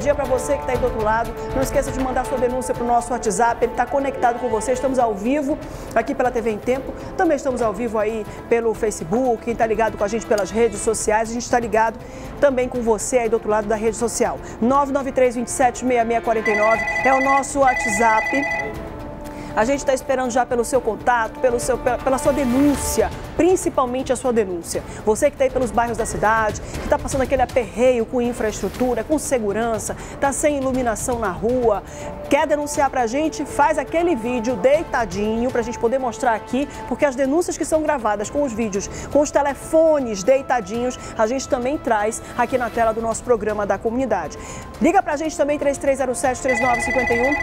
dia para você que está aí do outro lado. Não esqueça de mandar sua denúncia para o nosso WhatsApp, ele está conectado com você. Estamos ao vivo aqui pela TV em Tempo, também estamos ao vivo aí pelo Facebook, quem está ligado com a gente pelas redes sociais, a gente está ligado também com você aí do outro lado da rede social. 993-27-6649 é o nosso WhatsApp. A gente está esperando já pelo seu contato, pela sua denúncia, principalmente a sua denúncia. Você que está aí pelos bairros da cidade, que está passando aquele aperreio com infraestrutura, com segurança, está sem iluminação na rua, quer denunciar para a gente, faz aquele vídeo deitadinho para a gente poder mostrar aqui, porque as denúncias que são gravadas com os vídeos, com os telefones deitadinhos, a gente também traz aqui na tela do nosso programa da comunidade. Liga para a gente também, 3307-3951,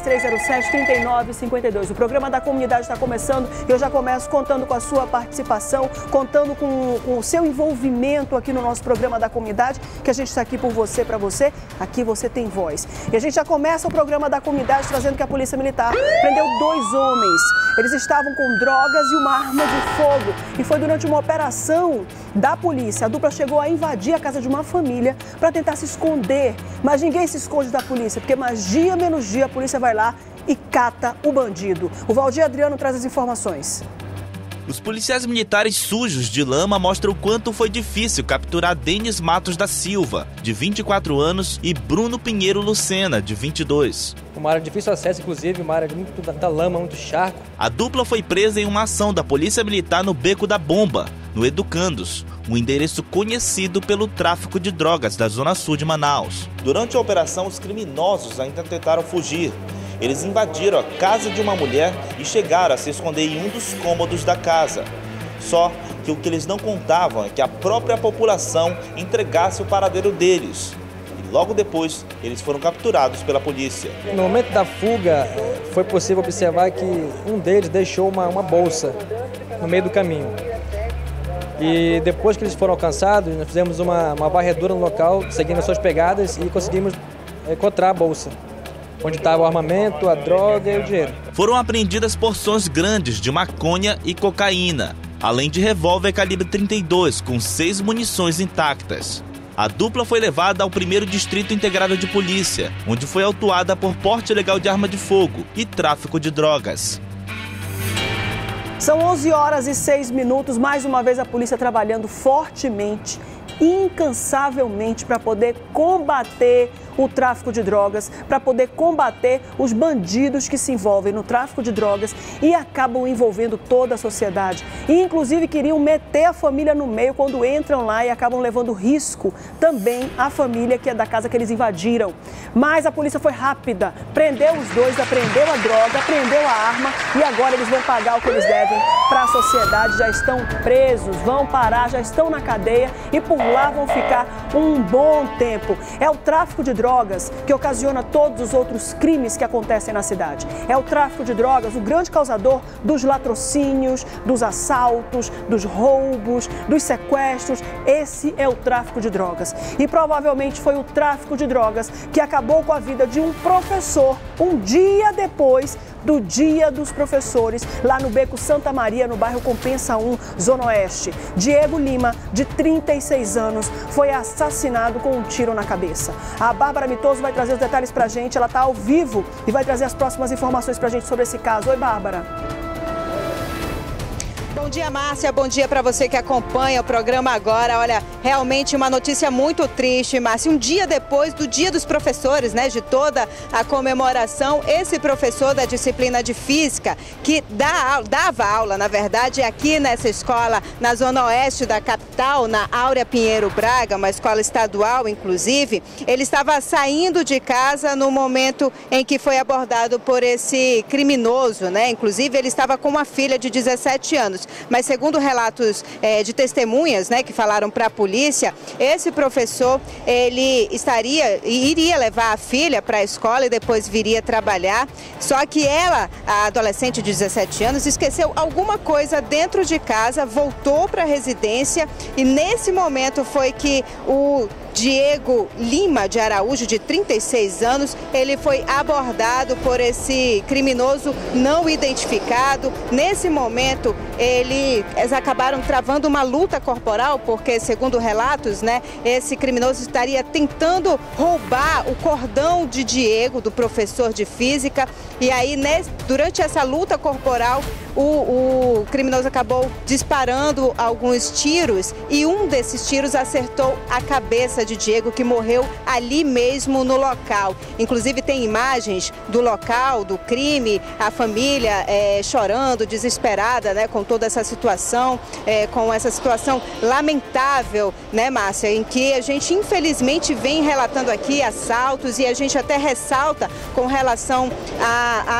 3307-3952. O programa da comunidade está começando e eu já começo contando com a sua participação, contando com o seu envolvimento aqui no nosso programa da comunidade, que a gente está aqui por você, para você, aqui você tem voz. E a gente já começa o programa da comunidade trazendo que a Polícia Militar prendeu 2 homens. Eles estavam com drogas e uma arma de fogo. E foi durante uma operação da polícia. A dupla chegou a invadir a casa de uma família para tentar se esconder. Mas ninguém se esconde da polícia, porque mais dia menos dia a polícia vai lá e cata o bandido. O Valdir Adriano traz as informações. Os policiais militares sujos de lama mostram o quanto foi difícil capturar Denis Matos da Silva, de 24 anos, e Bruno Pinheiro Lucena, de 22. Uma área de difícil acesso, inclusive, uma área muito da lama, muito charco. A dupla foi presa em uma ação da Polícia Militar no Beco da Bomba, no Educandos, um endereço conhecido pelo tráfico de drogas da zona sul de Manaus. Durante a operação, os criminosos ainda tentaram fugir. Eles invadiram a casa de uma mulher e chegaram a se esconder em um dos cômodos da casa. Só que o que eles não contavam é que a própria população entregasse o paradeiro deles. E logo depois, eles foram capturados pela polícia. No momento da fuga, foi possível observar que um deles deixou uma bolsa no meio do caminho. E depois que eles foram alcançados, nós fizemos uma varredura no local, seguindo as suas pegadas, e conseguimos encontrar a bolsa, onde estava o armamento, a droga e o dinheiro. Foram apreendidas porções grandes de maconha e cocaína, além de revólver calibre 32 com 6 munições intactas. A dupla foi levada ao 1º Distrito Integrado de Polícia, onde foi autuada por porte ilegal de arma de fogo e tráfico de drogas. São 11h06, mais uma vez a polícia trabalhando fortemente, incansavelmente para poder combater o tráfico de drogas, para poder combater os bandidos que se envolvem no tráfico de drogas e acabam envolvendo toda a sociedade. E inclusive queriam meter a família no meio quando entram lá e acabam levando risco também a família que é da casa que eles invadiram. Mas a polícia foi rápida, prendeu os dois, apreendeu a droga, apreendeu a arma e agora eles vão pagar o que eles devem para a sociedade. Já estão presos, vão parar, já estão na cadeia e por lá vão ficar um bom tempo. É o tráfico de drogas que ocasiona todos os outros crimes que acontecem na cidade. É o tráfico de drogas o grande causador dos latrocínios, dos assaltos, dos roubos, dos sequestros. Esse é o tráfico de drogas. E provavelmente foi o tráfico de drogas que acabou com a vida de um professor um dia depois do Dia dos Professores, lá no Beco Santa Maria, no bairro Compensa 1, Zona Oeste. Diego Lima, de 36 anos, foi assassinado com um tiro na cabeça. A Bárbara Mitoso vai trazer os detalhes pra gente, ela tá ao vivo e vai trazer as próximas informações pra gente sobre esse caso. Oi, Bárbara. Bom dia, Márcia. Bom dia para você que acompanha o programa agora. Olha, realmente uma notícia muito triste, Márcia. Um dia depois do Dia dos Professores, né, de toda a comemoração, esse professor da disciplina de Física, que dava aula, na verdade, aqui nessa escola, na zona oeste da capital, na Áurea Pinheiro Braga, uma escola estadual, inclusive, ele estava saindo de casa no momento em que foi abordado por esse criminoso, né? Inclusive, ele estava com uma filha de 17 anos. Mas segundo relatos de testemunhas, né, que falaram para a polícia, esse professor, ele iria levar a filha para a escola e depois viria trabalhar. Só que ela, a adolescente de 17 anos, esqueceu alguma coisa dentro de casa, voltou para a residência e nesse momento foi que o Diego Lima de Araújo, de 36 anos, ele foi abordado por esse criminoso não identificado. Nesse momento, eles acabaram travando uma luta corporal, porque, segundo relatos, né, esse criminoso estaria tentando roubar o cordão de Diego, do professor de física, e aí, durante essa luta corporal, o criminoso acabou disparando alguns tiros e um desses tiros acertou a cabeça de Diego, que morreu ali mesmo no local. Inclusive tem imagens do local, do crime, a família chorando, desesperada, né, com toda essa situação, com essa situação lamentável, né, Márcia, em que a gente infelizmente vem relatando aqui assaltos e a gente até ressalta com relação a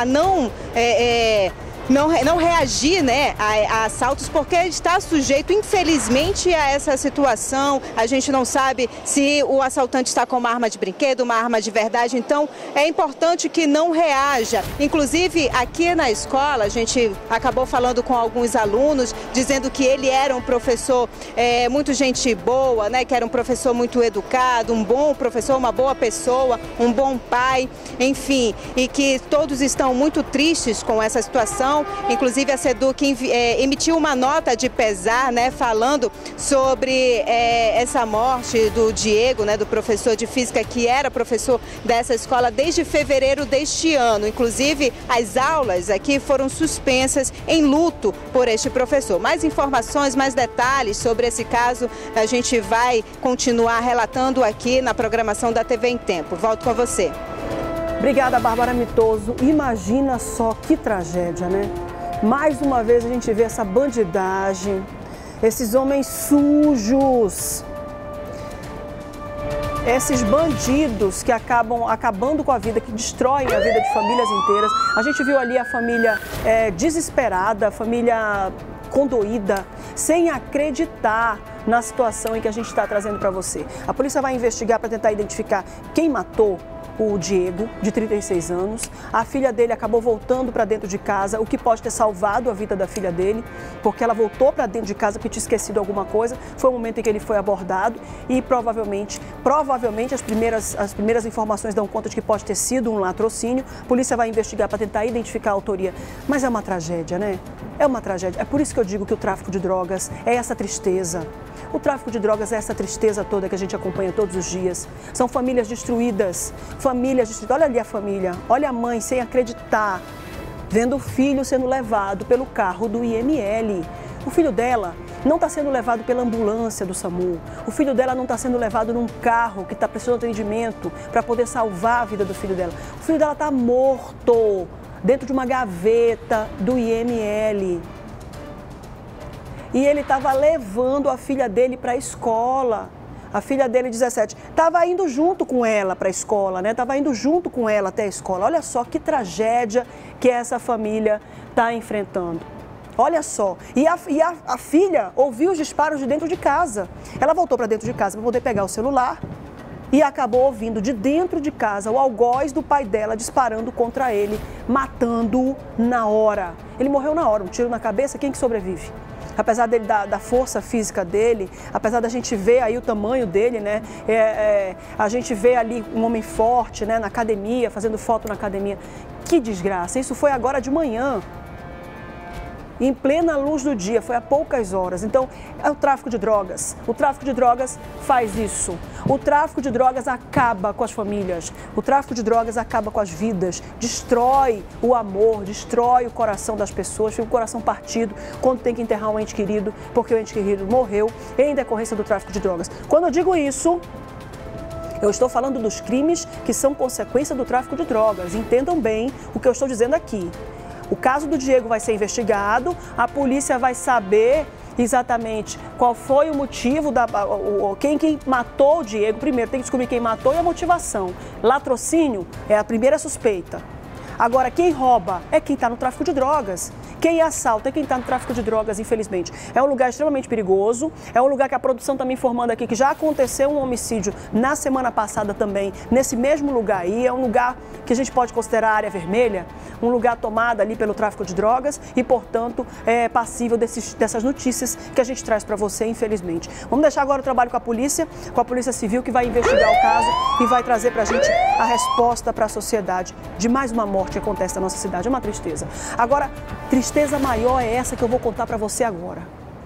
não reagir, né, a assaltos, porque está sujeito, infelizmente, a essa situação. A gente não sabe se o assaltante está com uma arma de brinquedo, uma arma de verdade, então é importante que não reaja. Inclusive, aqui na escola, a gente acabou falando com alguns alunos, dizendo que ele era um professor muito gente boa, né, que era um professor muito educado, um bom professor, uma boa pessoa, um bom pai, enfim, e que todos estão muito tristes com essa situação. Inclusive a SEDUC emitiu uma nota de pesar, né, falando sobre essa morte do Diego, né, do professor de física, que era professor dessa escola desde fevereiro deste ano. Inclusive as aulas aqui foram suspensas em luto por este professor. Mais informações, mais detalhes sobre esse caso a gente vai continuar relatando aqui na programação da TV em Tempo. Volto com você. Obrigada, Bárbara Mitoso. Imagina só que tragédia, né? Mais uma vez a gente vê essa bandidagem, esses homens sujos, esses bandidos que acabam acabando com a vida, que destroem a vida de famílias inteiras. A gente viu ali a família desesperada, a família condoída, sem acreditar na situação em que a gente está trazendo para você. A polícia vai investigar para tentar identificar quem matou o Diego, de 36 anos. A filha dele acabou voltando para dentro de casa, o que pode ter salvado a vida da filha dele, porque ela voltou para dentro de casa porque tinha esquecido alguma coisa. Foi o momento em que ele foi abordado e provavelmente as primeiras informações dão conta de que pode ter sido um latrocínio. A polícia vai investigar para tentar identificar a autoria. Mas é uma tragédia, né? É uma tragédia. É por isso que eu digo que o tráfico de drogas é essa tristeza. O tráfico de drogas é essa tristeza toda que a gente acompanha todos os dias. São famílias destruídas, Olha ali a família, olha a mãe sem acreditar, vendo o filho sendo levado pelo carro do IML. O filho dela não está sendo levado pela ambulância do SAMU. O filho dela não está sendo levado num carro que está precisando de atendimento para poder salvar a vida do filho dela. O filho dela está morto dentro de uma gaveta do IML. E ele estava levando a filha dele para a escola. A filha dele, 17, estava indo junto com ela para a escola, né? Estava indo junto com ela até a escola. Olha só que tragédia que essa família está enfrentando. Olha só. E a filha ouviu os disparos de dentro de casa. Ela voltou para dentro de casa para poder pegar o celular e acabou ouvindo de dentro de casa o algoz do pai dela disparando contra ele, matando-o na hora. Ele morreu na hora, um tiro na cabeça. Quem que sobrevive? Apesar dele, da força física dele, apesar da gente ver aí o tamanho dele, né? A gente vê ali um homem forte, né? Na academia, fazendo foto na academia. Que desgraça! Isso foi agora de manhã, em plena luz do dia, foi há poucas horas. Então, é o tráfico de drogas. O tráfico de drogas faz isso. O tráfico de drogas acaba com as famílias. O tráfico de drogas acaba com as vidas. Destrói o amor, destrói o coração das pessoas. Fica o coração partido quando tem que enterrar um ente querido, porque o ente querido morreu em decorrência do tráfico de drogas. Quando eu digo isso, eu estou falando dos crimes que são consequência do tráfico de drogas. Entendam bem o que eu estou dizendo aqui. O caso do Diego vai ser investigado, a polícia vai saber exatamente qual foi o motivo, quem matou o Diego. Primeiro tem que descobrir quem matou e a motivação. Latrocínio é a primeira suspeita. Agora, quem rouba é quem está no tráfico de drogas. Quem assalta é quem está no tráfico de drogas, infelizmente. É um lugar extremamente perigoso, é um lugar que a produção está me informando aqui que já aconteceu um homicídio na semana passada também, nesse mesmo lugar aí. É um lugar que a gente pode considerar área vermelha, um lugar tomado ali pelo tráfico de drogas e, portanto, é passível dessas notícias que a gente traz para você, infelizmente. Vamos deixar agora o trabalho com a Polícia Civil, que vai investigar o caso e vai trazer para a gente a resposta para a sociedade de mais uma morte que acontece na nossa cidade. É uma tristeza. Agora, tristeza maior é essa que eu vou contar para você agora.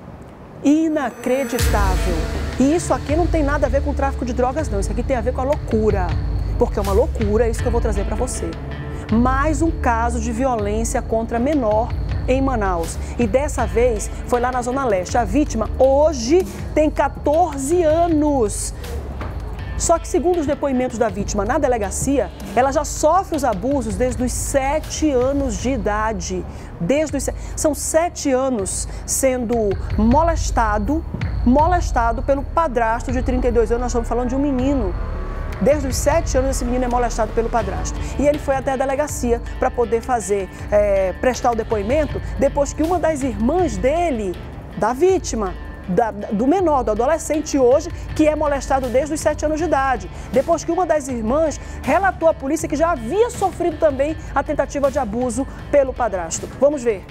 Inacreditável. E isso aqui não tem nada a ver com o tráfico de drogas, não. Isso aqui tem a ver com a loucura. Porque é uma loucura, é isso que eu vou trazer para você. Mais um caso de violência contra menor em Manaus. E dessa vez foi lá na Zona Leste. A vítima hoje tem 14 anos. Só que, segundo os depoimentos da vítima na delegacia, ela já sofre os abusos desde os 7 anos de idade. São 7 anos sendo molestado pelo padrasto de 32 anos. Nós estamos falando de um menino. Desde os 7 anos, esse menino é molestado pelo padrasto. E ele foi até a delegacia para poder prestar o depoimento, depois que uma das irmãs dele, da vítima, do menor, do adolescente hoje, que é molestado desde os 7 anos de idade. Depois que uma das irmãs relatou à polícia que já havia sofrido também a tentativa de abuso pelo padrasto. Vamos ver.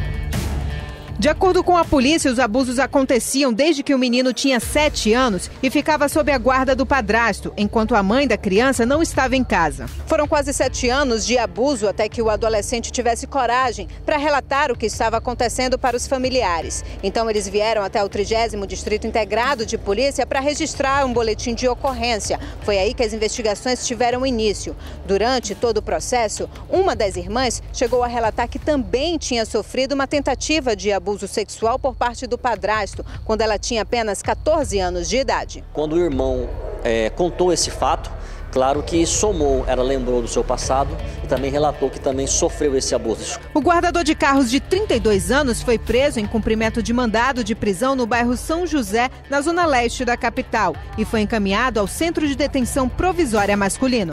De acordo com a polícia, os abusos aconteciam desde que o menino tinha 7 anos e ficava sob a guarda do padrasto, enquanto a mãe da criança não estava em casa. Foram quase 7 anos de abuso até que o adolescente tivesse coragem para relatar o que estava acontecendo para os familiares. Então eles vieram até o 30º Distrito Integrado de Polícia para registrar um boletim de ocorrência. Foi aí que as investigações tiveram início. Durante todo o processo, uma das irmãs chegou a relatar que também tinha sofrido uma tentativa de abuso sexual por parte do padrasto, quando ela tinha apenas 14 anos de idade. Quando o irmão contou esse fato, claro que somou, ela lembrou do seu passado e também relatou que também sofreu esse abuso. O guardador de carros de 32 anos foi preso em cumprimento de mandado de prisão no bairro São José, na zona leste da capital, e foi encaminhado ao Centro de Detenção Provisória Masculino.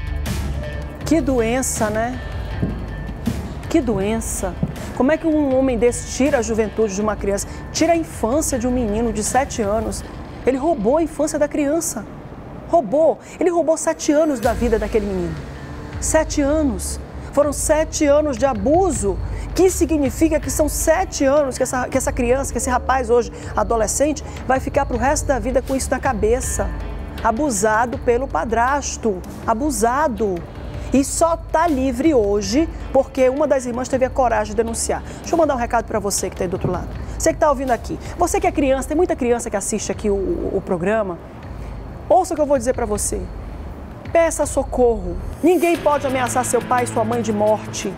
Que doença, né? Que doença. Como é que um homem desse tira a juventude de uma criança, tira a infância de um menino de 7 anos? Ele roubou a infância da criança. Roubou. Ele roubou 7 anos da vida daquele menino. 7 anos. Foram 7 anos de abuso, que significa que são 7 anos que essa criança, que esse rapaz hoje, adolescente, vai ficar para o resto da vida com isso na cabeça. Abusado pelo padrasto. Abusado. E só está livre hoje porque uma das irmãs teve a coragem de denunciar. Deixa eu mandar um recado para você que está aí do outro lado. Você que está ouvindo aqui. Você que é criança, tem muita criança que assiste aqui o programa. Ouça o que eu vou dizer para você. Peça socorro. Ninguém pode ameaçar seu pai e sua mãe de morte.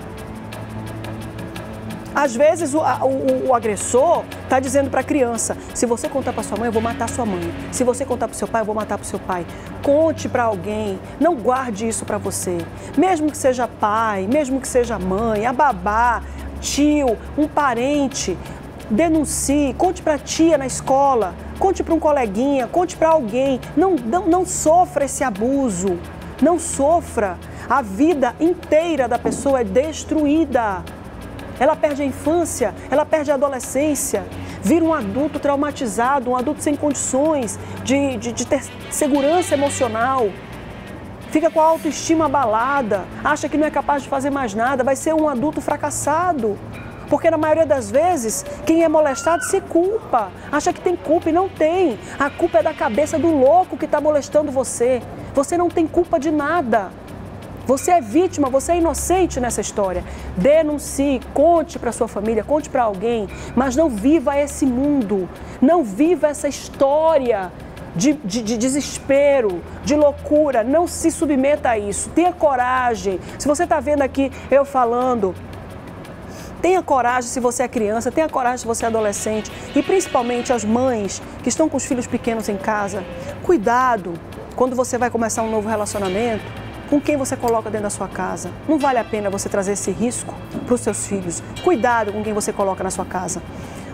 Às vezes o agressor está dizendo para a criança: se você contar para sua mãe, eu vou matar sua mãe. Se você contar para o seu pai, eu vou matar para o seu pai. Conte para alguém, não guarde isso para você. Mesmo que seja pai, mesmo que seja mãe, a babá, tio, um parente, denuncie, conte para a tia na escola, conte para um coleguinha, conte para alguém. Não sofra esse abuso, não sofra. A vida inteira da pessoa é destruída. Ela perde a infância, ela perde a adolescência, vira um adulto traumatizado, um adulto sem condições de ter segurança emocional, fica com a autoestima abalada, acha que não é capaz de fazer mais nada, vai ser um adulto fracassado. Porque na maioria das vezes, quem é molestado se culpa, acha que tem culpa e não tem. A culpa é da cabeça do louco que está molestando você. Você não tem culpa de nada. Você é vítima, você é inocente nessa história. Denuncie, conte para sua família, conte para alguém, mas não viva esse mundo, não viva essa história de desespero, de loucura. Não se submeta a isso, tenha coragem. Se você está vendo aqui eu falando, tenha coragem se você é criança, tenha coragem se você é adolescente e principalmente as mães que estão com os filhos pequenos em casa. Cuidado quando você vai começar um novo relacionamento. Com quem você coloca dentro da sua casa. Não vale a pena você trazer esse risco para os seus filhos. Cuidado com quem você coloca na sua casa.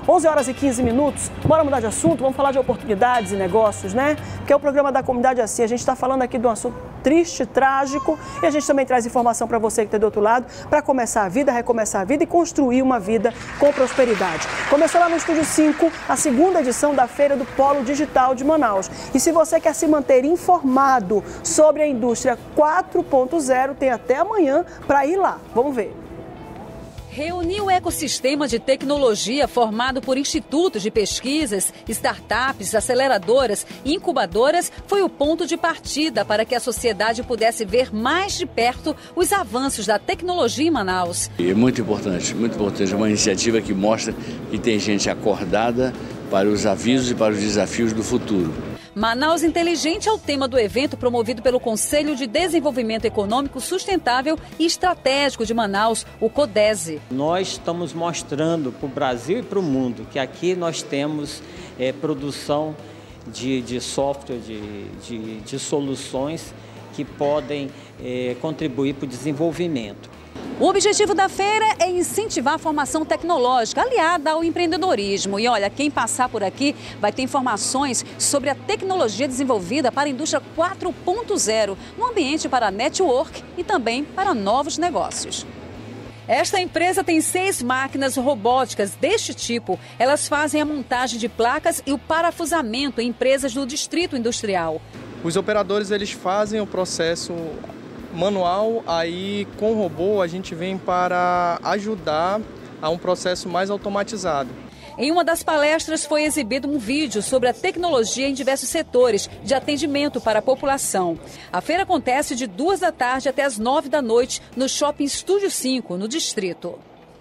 11 horas e 15 minutos, bora mudar de assunto, vamos falar de oportunidades e negócios, né? Porque o programa da comunidade é assim, a gente está falando aqui de um assunto triste, trágico, e a gente também traz informação para você que está do outro lado, para começar a vida, recomeçar a vida e construir uma vida com prosperidade. Começou lá no Estúdio 5, a segunda edição da Feira do Polo Digital de Manaus. E se você quer se manter informado sobre a indústria 4.0, tem até amanhã para ir lá. Vamos ver. Reunir o ecossistema de tecnologia formado por institutos de pesquisas, startups, aceleradoras e incubadoras foi o ponto de partida para que a sociedade pudesse ver mais de perto os avanços da tecnologia em Manaus. É muito importante, uma iniciativa que mostra que tem gente acordada para os avisos e para os desafios do futuro. Manaus Inteligente é o tema do evento promovido pelo Conselho de Desenvolvimento Econômico Sustentável e Estratégico de Manaus, o CODESE. Nós estamos mostrando para o Brasil e para o mundo que aqui nós temos produção de software, de soluções que podem contribuir para o desenvolvimento. O objetivo da feira é incentivar a formação tecnológica aliada ao empreendedorismo. E olha, quem passar por aqui vai ter informações sobre a tecnologia desenvolvida para a indústria 4.0, no ambiente para network e também para novos negócios. Esta empresa tem 6 máquinas robóticas deste tipo. Elas fazem a montagem de placas e o parafusamento em empresas do distrito industrial. Os operadores eles fazem o processo manual, aí com o robô a gente vem para ajudar a um processo mais automatizado. Em uma das palestras foi exibido um vídeo sobre a tecnologia em diversos setores de atendimento para a população. A feira acontece de 2 da tarde até as 9 da noite no Shopping Estúdio 5, no distrito.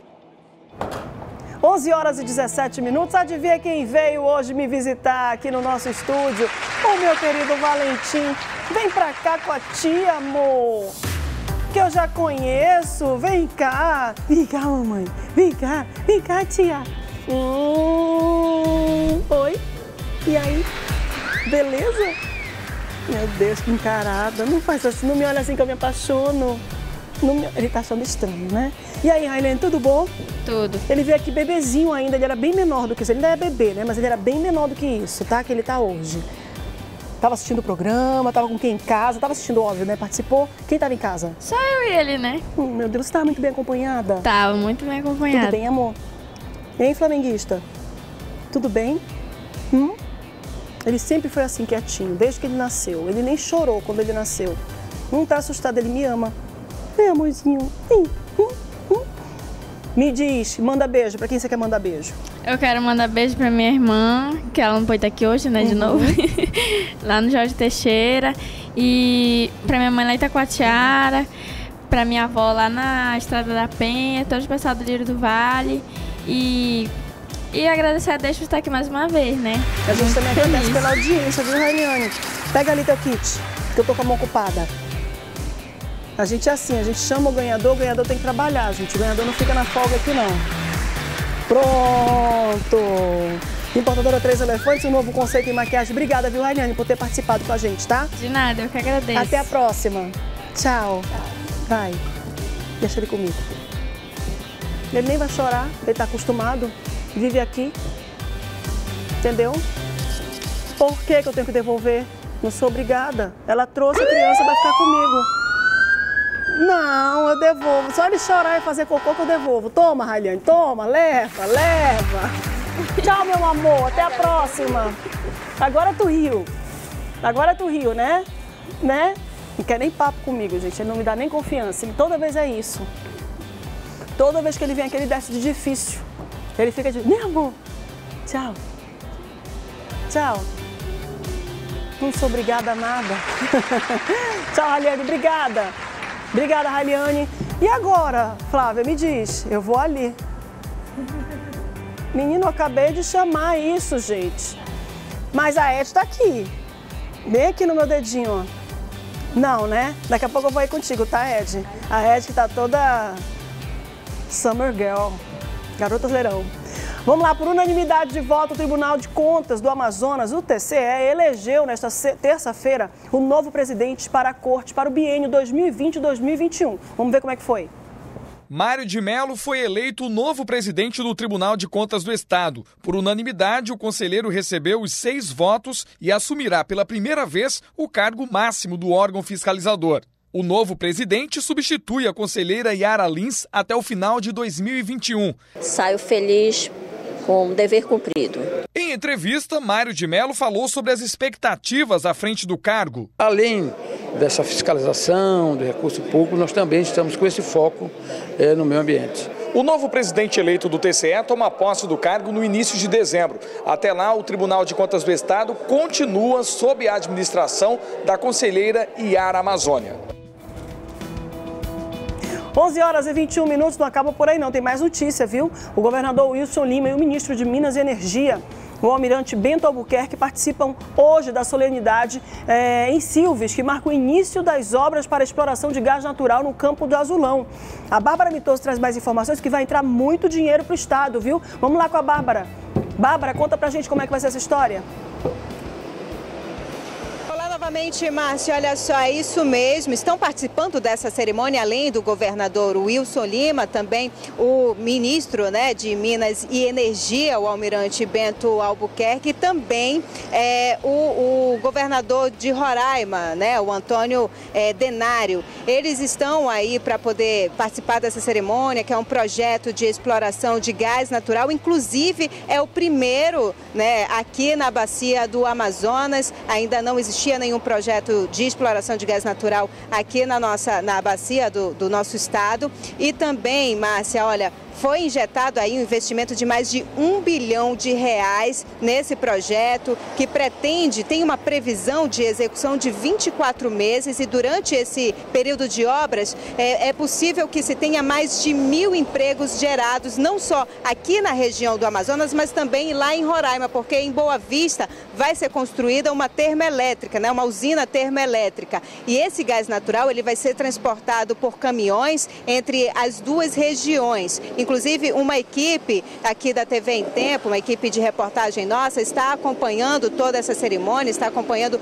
11 horas e 17 minutos. Adivinha quem veio hoje me visitar aqui no nosso estúdio? O meu querido Valentim. Vem pra cá com a tia, amor. Que eu já conheço. Vem cá. Vem cá, mamãe. Vem cá, tia. Oi. E aí? Beleza? Meu Deus, que encarada. Não faz assim, não me olha assim que eu me apaixono. Ele tá achando estranho, né? E aí, Railene, tudo bom? Tudo. Ele veio aqui bebezinho ainda, ele era bem menor do que isso. Ele ainda é bebê, né? Mas ele era bem menor do que isso, tá? Que ele tá hoje. Tava assistindo o programa, tava com quem em casa? Tava assistindo, óbvio, né? Participou. Quem tava em casa? Só eu e ele, né? Meu Deus, você tava muito bem acompanhada? Tava muito bem acompanhada. Tudo bem, amor? E aí, flamenguista? Tudo bem? Ele sempre foi assim, quietinho, desde que ele nasceu. Ele nem chorou quando ele nasceu. Não tá assustado, ele me ama. Vem, amorzinho. Me diz, manda beijo. Pra quem você quer mandar beijo? Eu quero mandar beijo pra minha irmã, que ela não pode estar aqui hoje, né, de novo. Lá no Jorge Teixeira. E pra minha mãe lá em Itacoatiara. Pra minha avó lá na Estrada da Penha. Todo o pessoal do Lírio do Vale. E agradecer a Deus por estar aqui mais uma vez, né? A gente também agradece pela audiência, viu, Rainiane? Pega ali teu kit, que eu tô com a mão ocupada. A gente é assim, a gente chama o ganhador tem que trabalhar, gente. O ganhador não fica na folga aqui, não. Pronto! Importadora 3 Elefantes, um novo conceito em maquiagem. Obrigada, viu, Rainiane, por ter participado com a gente, tá? De nada, eu que agradeço. Até a próxima. Tchau. Vai. Deixa ele comigo. Ele nem vai chorar, ele tá acostumado, vive aqui. Entendeu? Por que eu tenho que devolver? Não sou obrigada. Ela trouxe a criança, vai ficar comigo. Não, eu devolvo. Só ele chorar e fazer cocô que eu devolvo. Toma, Railiane, toma, leva. Tchau, meu amor, até a próxima. Agora tu riu, né? Não quer nem papo comigo, gente, ele não me dá nem confiança. E toda vez é isso. Toda vez que ele vem aqui, ele desce de difícil. Ele fica de, meu amor, tchau. Não sou obrigada a nada. Tchau, Railiane, obrigada. Obrigada, Railiane. E agora, Flávia, me diz, eu vou ali. Menino, eu acabei de chamar isso, gente. Mas a Ed tá aqui. Bem aqui no meu dedinho, ó. Não, né? Daqui a pouco eu vou ir contigo, tá, Ed? A Ed que tá toda Summer Girl, garota verão. Vamos lá, por unanimidade de voto, o Tribunal de Contas do Amazonas, o TCE, elegeu nesta terça-feira o novo presidente para a Corte para o biênio 2020-2021. Vamos ver como é que foi. Mário de Mello foi eleito o novo presidente do Tribunal de Contas do Estado. Por unanimidade, o conselheiro recebeu os 6 votos e assumirá pela primeira vez o cargo máximo do órgão fiscalizador. O novo presidente substitui a conselheira Yara Lins até o final de 2021. Saio feliz com o dever cumprido. Em entrevista, Mário de Mello falou sobre as expectativas à frente do cargo. Além dessa fiscalização do recurso público, nós também estamos com esse foco no meio ambiente. O novo presidente eleito do TCE toma posse do cargo no início de dezembro. Até lá, o Tribunal de Contas do Estado continua sob a administração da conselheira Yara Amazônia. 11h21, não acaba por aí não, tem mais notícia, viu? O governador Wilson Lima e o ministro de Minas e Energia, o almirante Bento Albuquerque, participam hoje da solenidade em Silves, que marca o início das obras para a exploração de gás natural no Campo do Azulão. A Bárbara Mitoso traz mais informações, que vai entrar muito dinheiro para o estado, viu? Vamos lá com a Bárbara. Bárbara, conta pra gente como é que vai ser essa história. Novamente, Márcia, olha só, é isso mesmo. Estão participando dessa cerimônia, além do governador Wilson Lima, também o ministro, de Minas e Energia, o almirante Bento Albuquerque, e também o governador de Roraima, o Antônio Denário. Eles estão aí para poder participar dessa cerimônia, que é um projeto de exploração de gás natural. Inclusive, é o primeiro aqui na bacia do Amazonas. Ainda não existia nenhum projeto de exploração de gás natural aqui na bacia do nosso estado. E também, Márcia, olha, foi injetado aí um investimento de mais de R$1 bilhão nesse projeto, que tem uma previsão de execução de 24 meses, e durante esse período de obras é possível que se tenha mais de 1.000 empregos gerados, não só aqui na região do Amazonas, mas também lá em Roraima, porque em Boa Vista vai ser construída uma termoelétrica, uma usina termoelétrica. E esse gás natural ele vai ser transportado por caminhões entre as duas regiões. Inclusive, uma equipe aqui da TV em Tempo, uma equipe de reportagem nossa, está acompanhando toda essa cerimônia, está acompanhando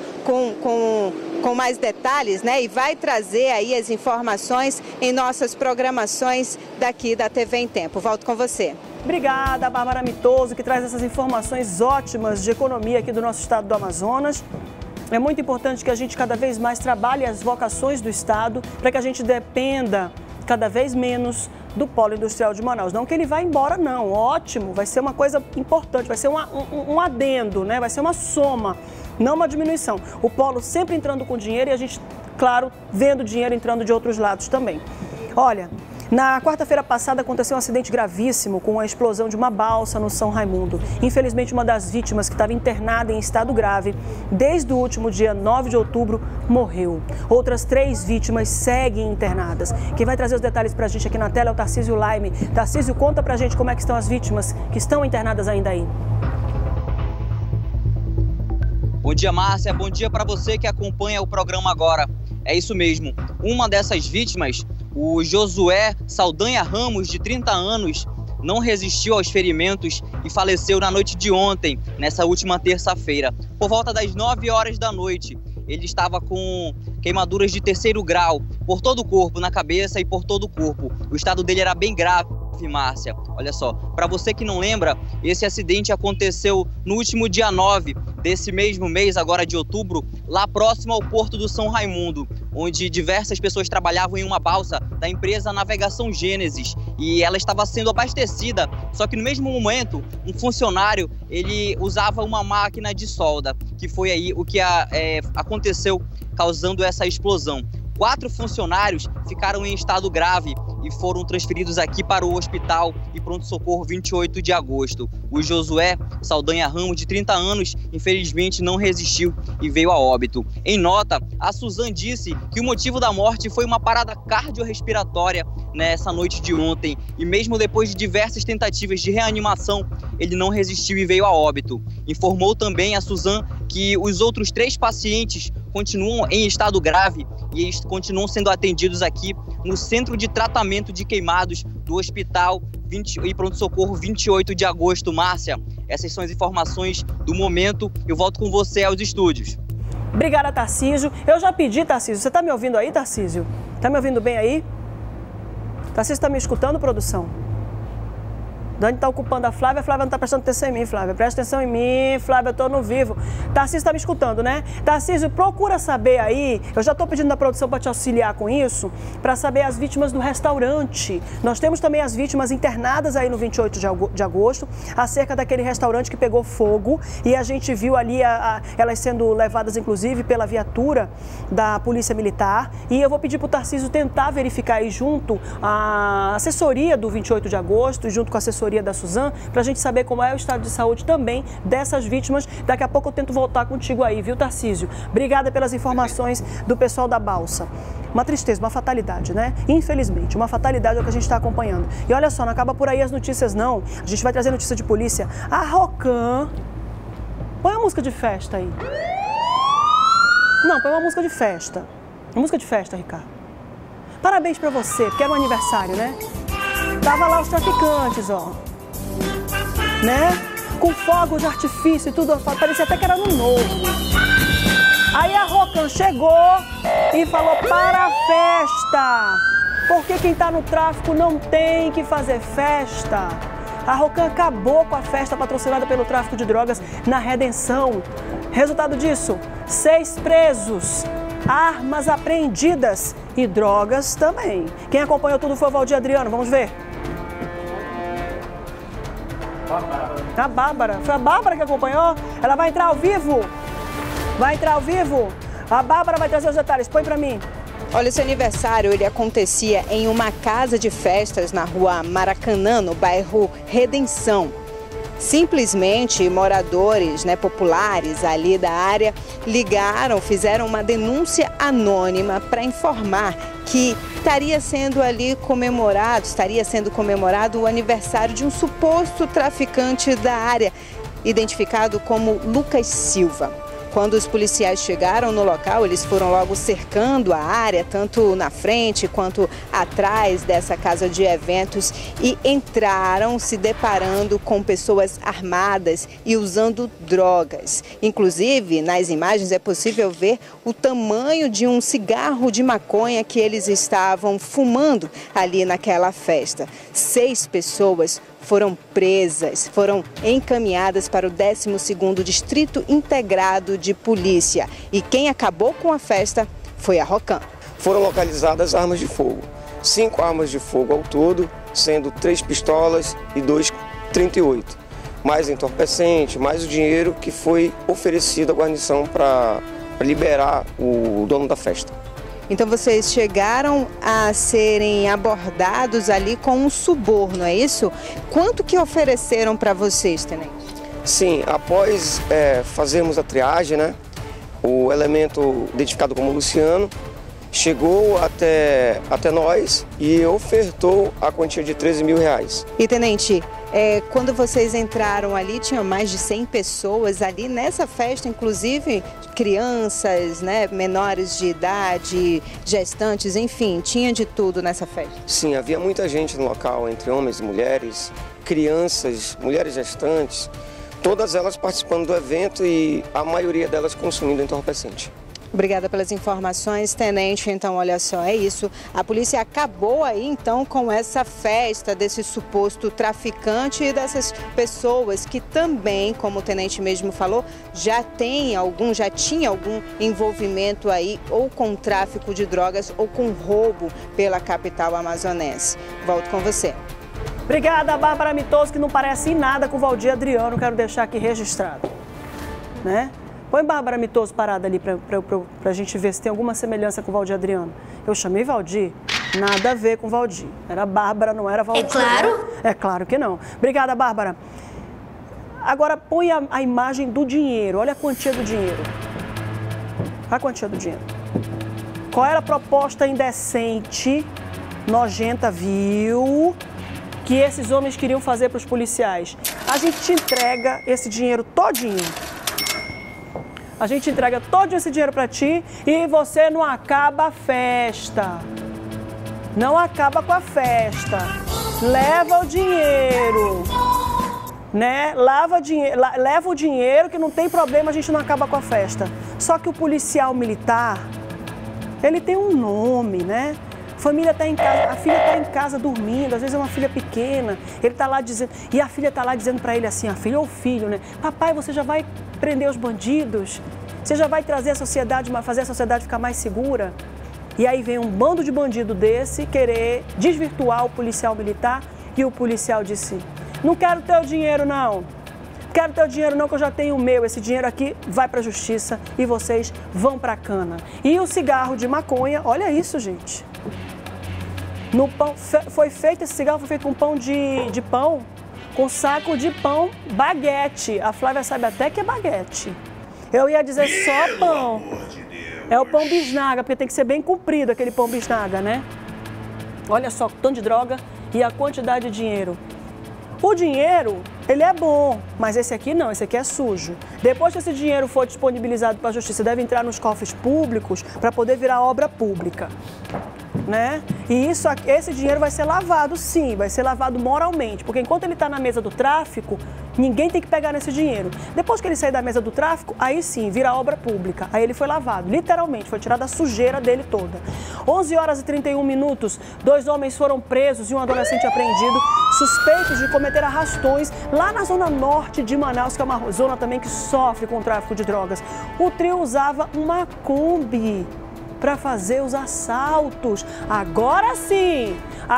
com mais detalhes, e vai trazer aí as informações em nossas programações daqui da TV em Tempo. Volto com você. Obrigada, Bárbara Mitoso, que traz essas informações ótimas de economia aqui do nosso estado do Amazonas. É muito importante que a gente cada vez mais trabalhe as vocações do estado, para que a gente dependa cada vez menos do polo industrial de Manaus. Não que ele vá embora, não. Ótimo, vai ser uma coisa importante, vai ser um adendo, vai ser uma soma, não uma diminuição. O polo sempre entrando com dinheiro e a gente, claro, vendo dinheiro entrando de outros lados também. Olha, na quarta-feira passada aconteceu um acidente gravíssimo com a explosão de uma balsa no São Raimundo. Infelizmente, uma das vítimas, que estava internada em estado grave desde o último dia 9 de outubro, morreu. Outras 3 vítimas seguem internadas. Quem vai trazer os detalhes para a gente aqui na tela é o Tarcísio Laime. Tarcísio, conta para a gente como é que estão as vítimas que estão internadas ainda aí. Bom dia, Márcia. Bom dia para você que acompanha o programa agora. É isso mesmo. Uma dessas vítimas, o Josué Saldanha Ramos, de 30 anos, não resistiu aos ferimentos e faleceu na noite de ontem, nessa última terça-feira. Por volta das 9 horas da noite, ele estava com queimaduras de 3º grau por todo o corpo, na cabeça e por todo o corpo. O estado dele era bem grave, Márcia. Olha só, para você que não lembra, esse acidente aconteceu no último dia 9 desse mesmo mês, agora de outubro, lá próximo ao Porto do São Raimundo, onde diversas pessoas trabalhavam em uma balsa da empresa Navegação Gênesis, e ela estava sendo abastecida, só que no mesmo momento, um funcionário, ele usava uma máquina de solda, que foi aí o que aconteceu, causando essa explosão. 4 funcionários ficaram em estado grave e foram transferidos aqui para o hospital e pronto-socorro 28 de agosto. O Josué Saldanha Ramos, de 30 anos, infelizmente não resistiu e veio a óbito. Em nota, a Suzan disse que o motivo da morte foi uma parada cardiorrespiratória nessa noite de ontem, e mesmo depois de diversas tentativas de reanimação, ele não resistiu e veio a óbito. Informou também a Suzan que os outros 3 pacientes continuam em estado grave e eles continuam sendo atendidos aqui no Centro de Tratamento de Queimados do Hospital e Pronto-Socorro 28 de agosto. Márcia, essas são as informações do momento. Eu volto com você aos estúdios. Obrigada, Tarcísio. Eu já pedi, Tarcísio. Você está me ouvindo aí, Tarcísio? Está me ouvindo bem aí? Tarcísio está me escutando, produção? Dani está ocupando a Flávia não está prestando atenção em mim, Flávia. Presta atenção em mim, Flávia, eu estou no vivo. Tarcísio está me escutando, né? Tarcísio, procura saber aí, eu já estou pedindo da produção para te auxiliar com isso, para saber as vítimas do restaurante. Nós temos também as vítimas internadas aí no 28 de agosto, acerca daquele restaurante que pegou fogo e a gente viu ali elas sendo levadas, inclusive, pela viatura da Polícia Militar. E eu vou pedir para o Tarcísio tentar verificar aí junto a assessoria do 28 de agosto, junto com a assessoria da Suzan, para a gente saber como é o estado de saúde também dessas vítimas. Daqui a pouco eu tento voltar contigo aí, viu, Tarcísio? Obrigada pelas informações do pessoal da Balsa. Uma tristeza, uma fatalidade, né? Infelizmente, uma fatalidade é o que a gente está acompanhando. E olha só, não acaba por aí as notícias, não. A gente vai trazer notícia de polícia. A Rocan... Põe uma música de festa aí. Não, põe uma música de festa. Uma música de festa, Ricardo. Parabéns pra você, porque era um aniversário, né? Tava lá os traficantes, ó. Né? Com fogos de artifício e tudo. Parecia até que era no novo. Aí a Rocan chegou e falou: para a festa. Porque quem tá no tráfico não tem que fazer festa. A Rocan acabou com a festa patrocinada pelo tráfico de drogas na Redenção. Resultado disso, 6 presos, armas apreendidas e drogas também. Quem acompanhou tudo foi o Valdir Adriano, vamos ver. A Bárbara, foi a Bárbara que acompanhou? Ela vai entrar ao vivo? Vai entrar ao vivo? A Bárbara vai trazer os detalhes, põe pra mim. Olha, esse aniversário ele acontecia em uma casa de festas na rua Maracanã, no bairro Redenção. Simplesmente moradores, populares ali da área ligaram, fizeram uma denúncia anônima para informar que estaria sendo comemorado o aniversário de um suposto traficante da área, identificado como Lucas Silva. Quando os policiais chegaram no local, eles foram logo cercando a área, tanto na frente quanto atrás dessa casa de eventos, e entraram se deparando com pessoas armadas e usando drogas. Inclusive, nas imagens é possível ver o tamanho de um cigarro de maconha que eles estavam fumando ali naquela festa. 6 pessoas foram presas, foram encaminhadas para o 12º Distrito Integrado de Polícia. E quem acabou com a festa foi a Rocan. Foram localizadas armas de fogo. 5 armas de fogo ao todo, sendo 3 pistolas e 2 38. Mais entorpecente, mais o dinheiro que foi oferecido à guarnição para liberar o dono da festa. Então vocês chegaram a serem abordados ali com um suborno, é isso? Quanto que ofereceram para vocês, tenente? Sim, após fazermos a triagem, o elemento identificado como Luciano chegou até nós e ofertou a quantia de R$13 mil. E, tenente, quando vocês entraram ali, tinha mais de 100 pessoas ali nessa festa, inclusive crianças, menores de idade, gestantes, enfim, tinha de tudo nessa festa. Sim, havia muita gente no local, entre homens e mulheres, crianças, mulheres gestantes, todas elas participando do evento e a maioria delas consumindo entorpecente. Obrigada pelas informações, tenente. Então, olha só, é isso. A polícia acabou aí, então, com essa festa desse suposto traficante e dessas pessoas que também, como o tenente mesmo falou, já tinha algum envolvimento aí ou com tráfico de drogas ou com roubo pela capital amazonense. Volto com você. Obrigada, Bárbara Mitoso, que não parece em nada com o Valdir Adriano, quero deixar aqui registrado, Põe Bárbara Mitoso parada ali pra a gente ver se tem alguma semelhança com o Valdir Adriano. Eu chamei Valdir, nada a ver com o Valdir. Era Bárbara, não era Valdir. É claro? É claro que não. Obrigada, Bárbara. Agora põe a imagem do dinheiro. Olha a quantia do dinheiro. Olha a quantia do dinheiro. Qual era a proposta indecente, nojenta, vil, que esses homens queriam fazer para os policiais? A gente te entrega esse dinheiro todinho. A gente entrega todo esse dinheiro para ti e você não acaba a festa. Não acaba com a festa. Leva o dinheiro. Leva o dinheiro que não tem problema, a gente não acaba com a festa. Só que o policial militar, ele tem um nome, família está em casa, a filha está em casa dormindo, às vezes é uma filha pequena, ele está lá dizendo, e a filha está lá dizendo para ele assim, a filha ou o filho, né? Papai, você já vai prender os bandidos? Você já vai trazer a sociedade, fazer a sociedade ficar mais segura? E aí vem um bando de bandido desse querer desvirtuar o policial militar e o policial disse, não quero teu dinheiro não, quero teu dinheiro não que eu já tenho o meu, esse dinheiro aqui vai para a justiça e vocês vão para a cana. E o cigarro de maconha, olha isso gente, no pão, foi feito, esse cigarro foi feito com pão de pão, com saco de pão baguete, a Flávia sabe até que é baguete. Eu ia dizer só pão. É o pão bisnaga, porque tem que ser bem comprido aquele pão bisnaga, né? Olha só, o tanto de droga e a quantidade de dinheiro. O dinheiro, ele é bom, mas esse aqui não, esse aqui é sujo. Depois que esse dinheiro for disponibilizado para a justiça, deve entrar nos cofres públicos para poder virar obra pública, né? E esse dinheiro vai ser lavado, sim, vai ser lavado moralmente, porque enquanto ele está na mesa do tráfico, ninguém tem que pegar nesse dinheiro. Depois que ele sair da mesa do tráfico, aí sim, vira obra pública. Aí ele foi lavado, literalmente, foi tirada a sujeira dele toda. 11 horas e 31 minutos, 2 homens foram presos e um adolescente apreendido, suspeitos de cometer arrastões lá na zona norte de Manaus, que é uma zona também que sofre com o tráfico de drogas. O trio usava uma Kombi para fazer os assaltos. Agora sim,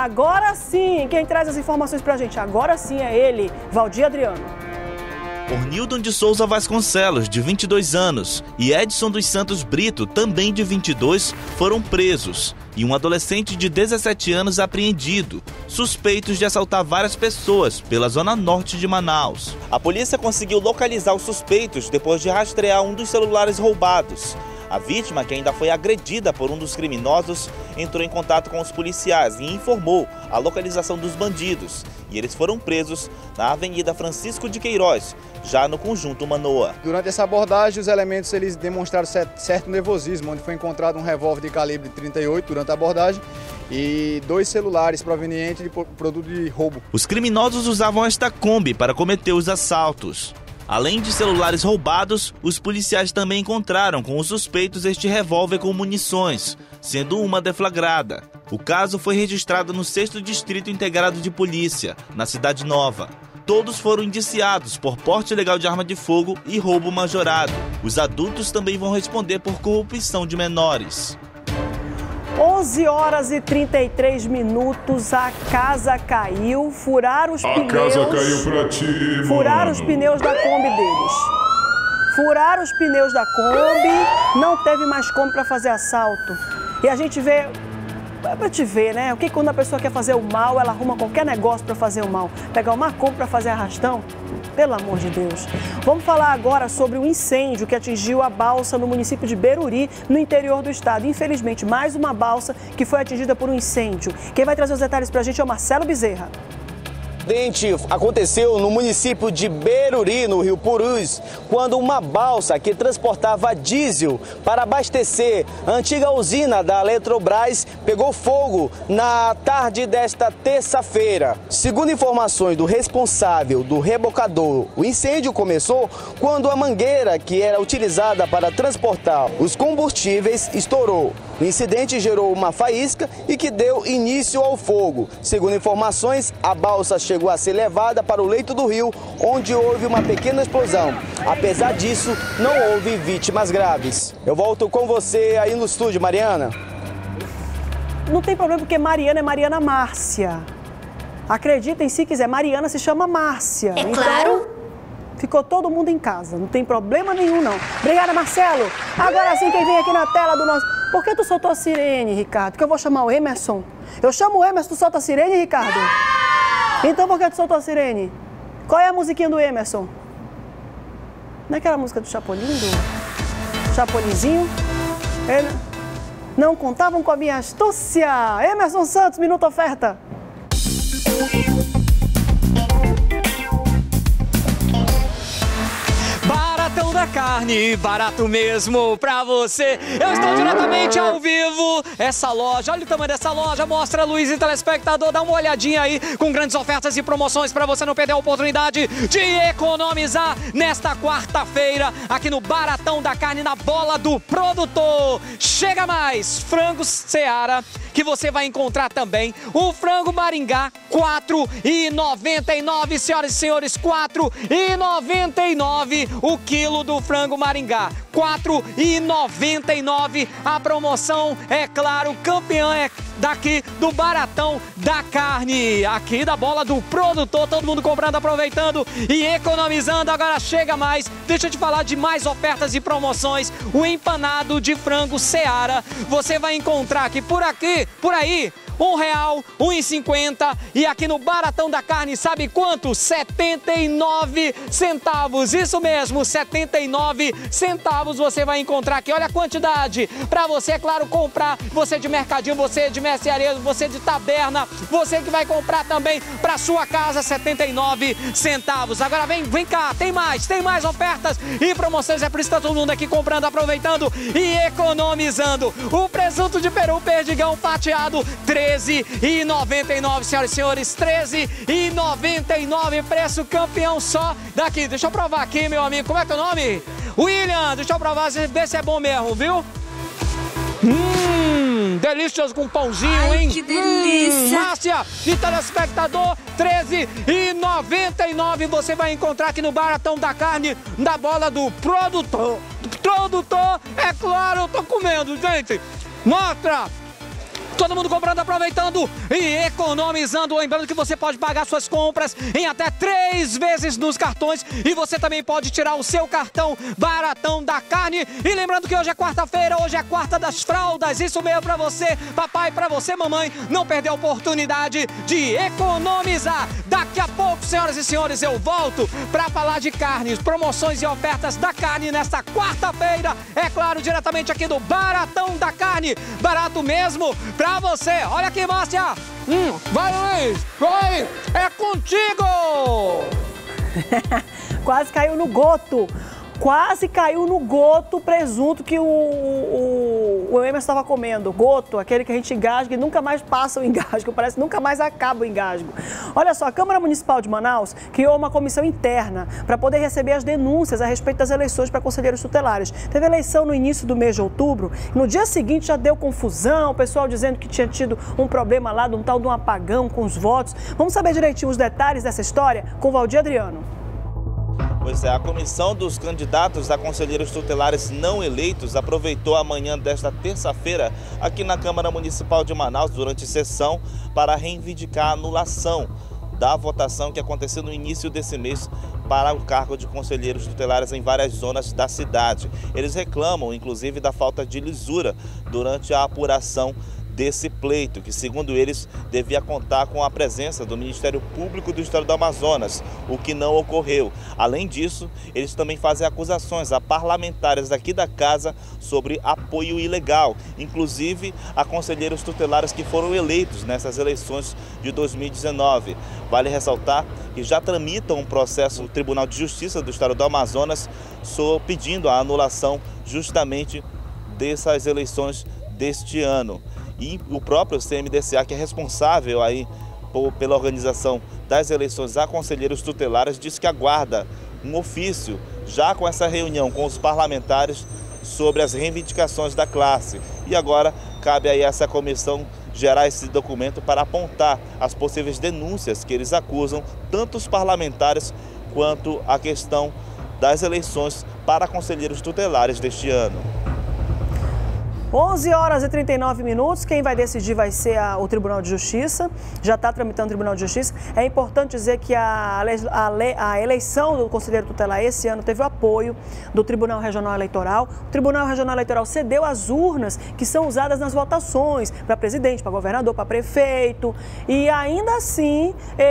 quem traz as informações pra gente, agora sim é ele, Valdir Adriano. Ornildon de Souza Vasconcelos, de 22 anos, e Edson dos Santos Brito, também de 22, foram presos. E um adolescente de 17 anos apreendido, suspeitos de assaltar várias pessoas pela zona norte de Manaus. A polícia conseguiu localizar os suspeitos depois de rastrear um dos celulares roubados. A vítima, que ainda foi agredida por um dos criminosos, entrou em contato com os policiais e informou a localização dos bandidos. E eles foram presos na Avenida Francisco de Queiroz, já no conjunto Manoa. Durante essa abordagem, os elementos eles demonstraram certo nervosismo, onde foi encontrado um revólver de calibre 38 durante a abordagem e 2 celulares provenientes de produto de roubo. Os criminosos usavam esta Kombi para cometer os assaltos. Além de celulares roubados, os policiais também encontraram com os suspeitos este revólver com munições, sendo uma deflagrada. O caso foi registrado no 6º Distrito Integrado de Polícia, na Cidade Nova. Todos foram indiciados por porte ilegal de arma de fogo e roubo majorado. Os adultos também vão responder por corrupção de menores. 11 horas e 33 minutos, a casa caiu, furaram os pneus. A casa caiu pra ti, furaram os pneus da Kombi deles. Furaram os pneus da Kombi, não teve mais Kombi para fazer assalto. E a gente vê, é pra te ver, né? O que quando a pessoa quer fazer o mal, ela arruma qualquer negócio para fazer o mal. Pegar uma Kombi para fazer arrastão? Pelo amor de Deus. Vamos falar agora sobre o incêndio que atingiu a balsa no município de Beruri, no interior do estado. Infelizmente, mais uma balsa que foi atingida por um incêndio. Quem vai trazer os detalhes pra gente é o Marcelo Bezerra. O acidente aconteceu no município de Beruri, no Rio Purus, quando uma balsa que transportava diesel para abastecer a antiga usina da Eletrobras pegou fogo na tarde desta terça-feira. Segundo informações do responsável do rebocador, o incêndio começou quando a mangueira que era utilizada para transportar os combustíveis estourou. O incidente gerou uma faísca e que deu início ao fogo. Segundo informações, a balsa chegou a ser levada para o leito do rio, onde houve uma pequena explosão. Apesar disso, não houve vítimas graves. Eu volto com você aí no estúdio, Mariana. Não tem problema, porque Mariana é Mariana Márcia. Acreditem se quiser, Mariana se chama Márcia. É claro. Então, ficou todo mundo em casa, não tem problema nenhum não. Obrigada, Marcelo. Agora sim, quem vem aqui na tela do nosso... Por que tu soltou a sirene, Ricardo? Que eu vou chamar o Emerson. Eu chamo o Emerson, tu solta a sirene, Ricardo? Então por que tu soltou a sirene? Qual é a musiquinha do Emerson? Não é aquela música do Chapolin, do Chapolinzinho? Não contavam com a minha astúcia. Emerson Santos, Minuto Oferta. Baratão da carne, barato mesmo pra você. Eu estou diretamente ao vivo. Essa loja, olha o tamanho dessa loja. Mostra, Luiz e telespectador, dá uma olhadinha aí com grandes ofertas e promoções para você não perder a oportunidade de economizar nesta quarta-feira aqui no Baratão da Carne, na Bola do Produtor. Chega mais, frangos Seara, que você vai encontrar também o frango Maringá, R$ 4,99, senhoras e senhores, R$ 4,99 o quilo do frango Maringá, R$ 4,99. A promoção, é claro, campeã é daqui do Baratão da Carne, aqui da Bola do Produtor, todo mundo comprando, aproveitando e economizando. Agora chega mais, deixa eu te falar de mais ofertas e promoções. O empanado de frango Seara, você vai encontrar aqui, por aí, R$ 1,50. E aqui no Baratão da Carne, sabe quanto? 79 centavos. Isso mesmo, 79 centavos você vai encontrar aqui. Olha a quantidade para você, é claro, comprar. Você de mercadinho, você de mercearia, você de taberna, você que vai comprar também para sua casa, 79 centavos. Agora vem cá, tem mais ofertas e promoções. É por isso que tá todo mundo aqui comprando, aproveitando e economizando. O presunto de peru perdigão fatiado, R$ 13,99, senhoras e senhores, R$ 13,99, preço campeão só daqui. Deixa eu provar aqui, meu amigo, como é teu nome? William, deixa eu provar, ver se é bom mesmo, viu? Delicioso com pãozinho, hein? Que delícia! Márcia e telespectador, R$ 13,99 você vai encontrar aqui no Baratão da Carne, da Bola do Produtor. Produtor, é claro, eu tô comendo, gente. Mostra! Todo mundo comprando, aproveitando e economizando. Lembrando que você pode pagar suas compras em até 3 vezes nos cartões. E você também pode tirar o seu cartão Baratão da Carne. E lembrando que hoje é quarta-feira, hoje é a quarta das fraldas. Isso mesmo pra você, papai, pra você, mamãe, não perder a oportunidade de economizar. Daqui a pouco, senhoras e senhores, eu volto pra falar de carnes, promoções e ofertas da carne nesta quarta-feira. É claro, diretamente aqui do Baratão da Carne. Barato mesmo pra você. Olha aqui, Márcia. Vai, Luiz. Vai. É contigo. Quase caiu no goto. Quase caiu no goto o presunto que o Emerson estava comendo. Goto, aquele que a gente engasga e nunca mais passa o engasgo. Parece que nunca mais acaba o engasgo. Olha só, a Câmara Municipal de Manaus criou uma comissão interna para poder receber as denúncias a respeito das eleições para conselheiros tutelares. Teve eleição no início do mês de outubro. No dia seguinte já deu confusão, o pessoal dizendo que tinha tido um problema lá de um tal de um apagão com os votos. Vamos saber direitinho os detalhes dessa história com o Valdir Adriano. Pois é, a comissão dos candidatos a conselheiros tutelares não eleitos aproveitou a manhã desta terça-feira aqui na Câmara Municipal de Manaus durante sessão para reivindicar a anulação da votação que aconteceu no início desse mês para o cargo de conselheiros tutelares em várias zonas da cidade. Eles reclamam, inclusive, da falta de lisura durante a apuração desse pleito, que segundo eles devia contar com a presença do Ministério Público do Estado do Amazonas, o que não ocorreu. Além disso, eles também fazem acusações a parlamentares daqui da casa sobre apoio ilegal, inclusive a conselheiros tutelares que foram eleitos nessas eleições de 2019. Vale ressaltar que já tramitam um processo no Tribunal de Justiça do Estado do Amazonas pedindo a anulação justamente dessas eleições deste ano. E o próprio CMDCA, que é responsável aí pela organização das eleições a conselheiros tutelares, diz que aguarda um ofício, já com essa reunião com os parlamentares, sobre as reivindicações da classe. E agora cabe aí a essa comissão gerar esse documento para apontar as possíveis denúncias que eles acusam, tanto os parlamentares quanto a questão das eleições para conselheiros tutelares deste ano. 11h39, quem vai decidir vai ser o Tribunal de Justiça, já está tramitando o Tribunal de Justiça. É importante dizer que a eleição do conselheiro tutelar esse ano teve o apoio do Tribunal Regional Eleitoral. O Tribunal Regional Eleitoral cedeu as urnas que são usadas nas votações para presidente, para governador, para prefeito, e ainda assim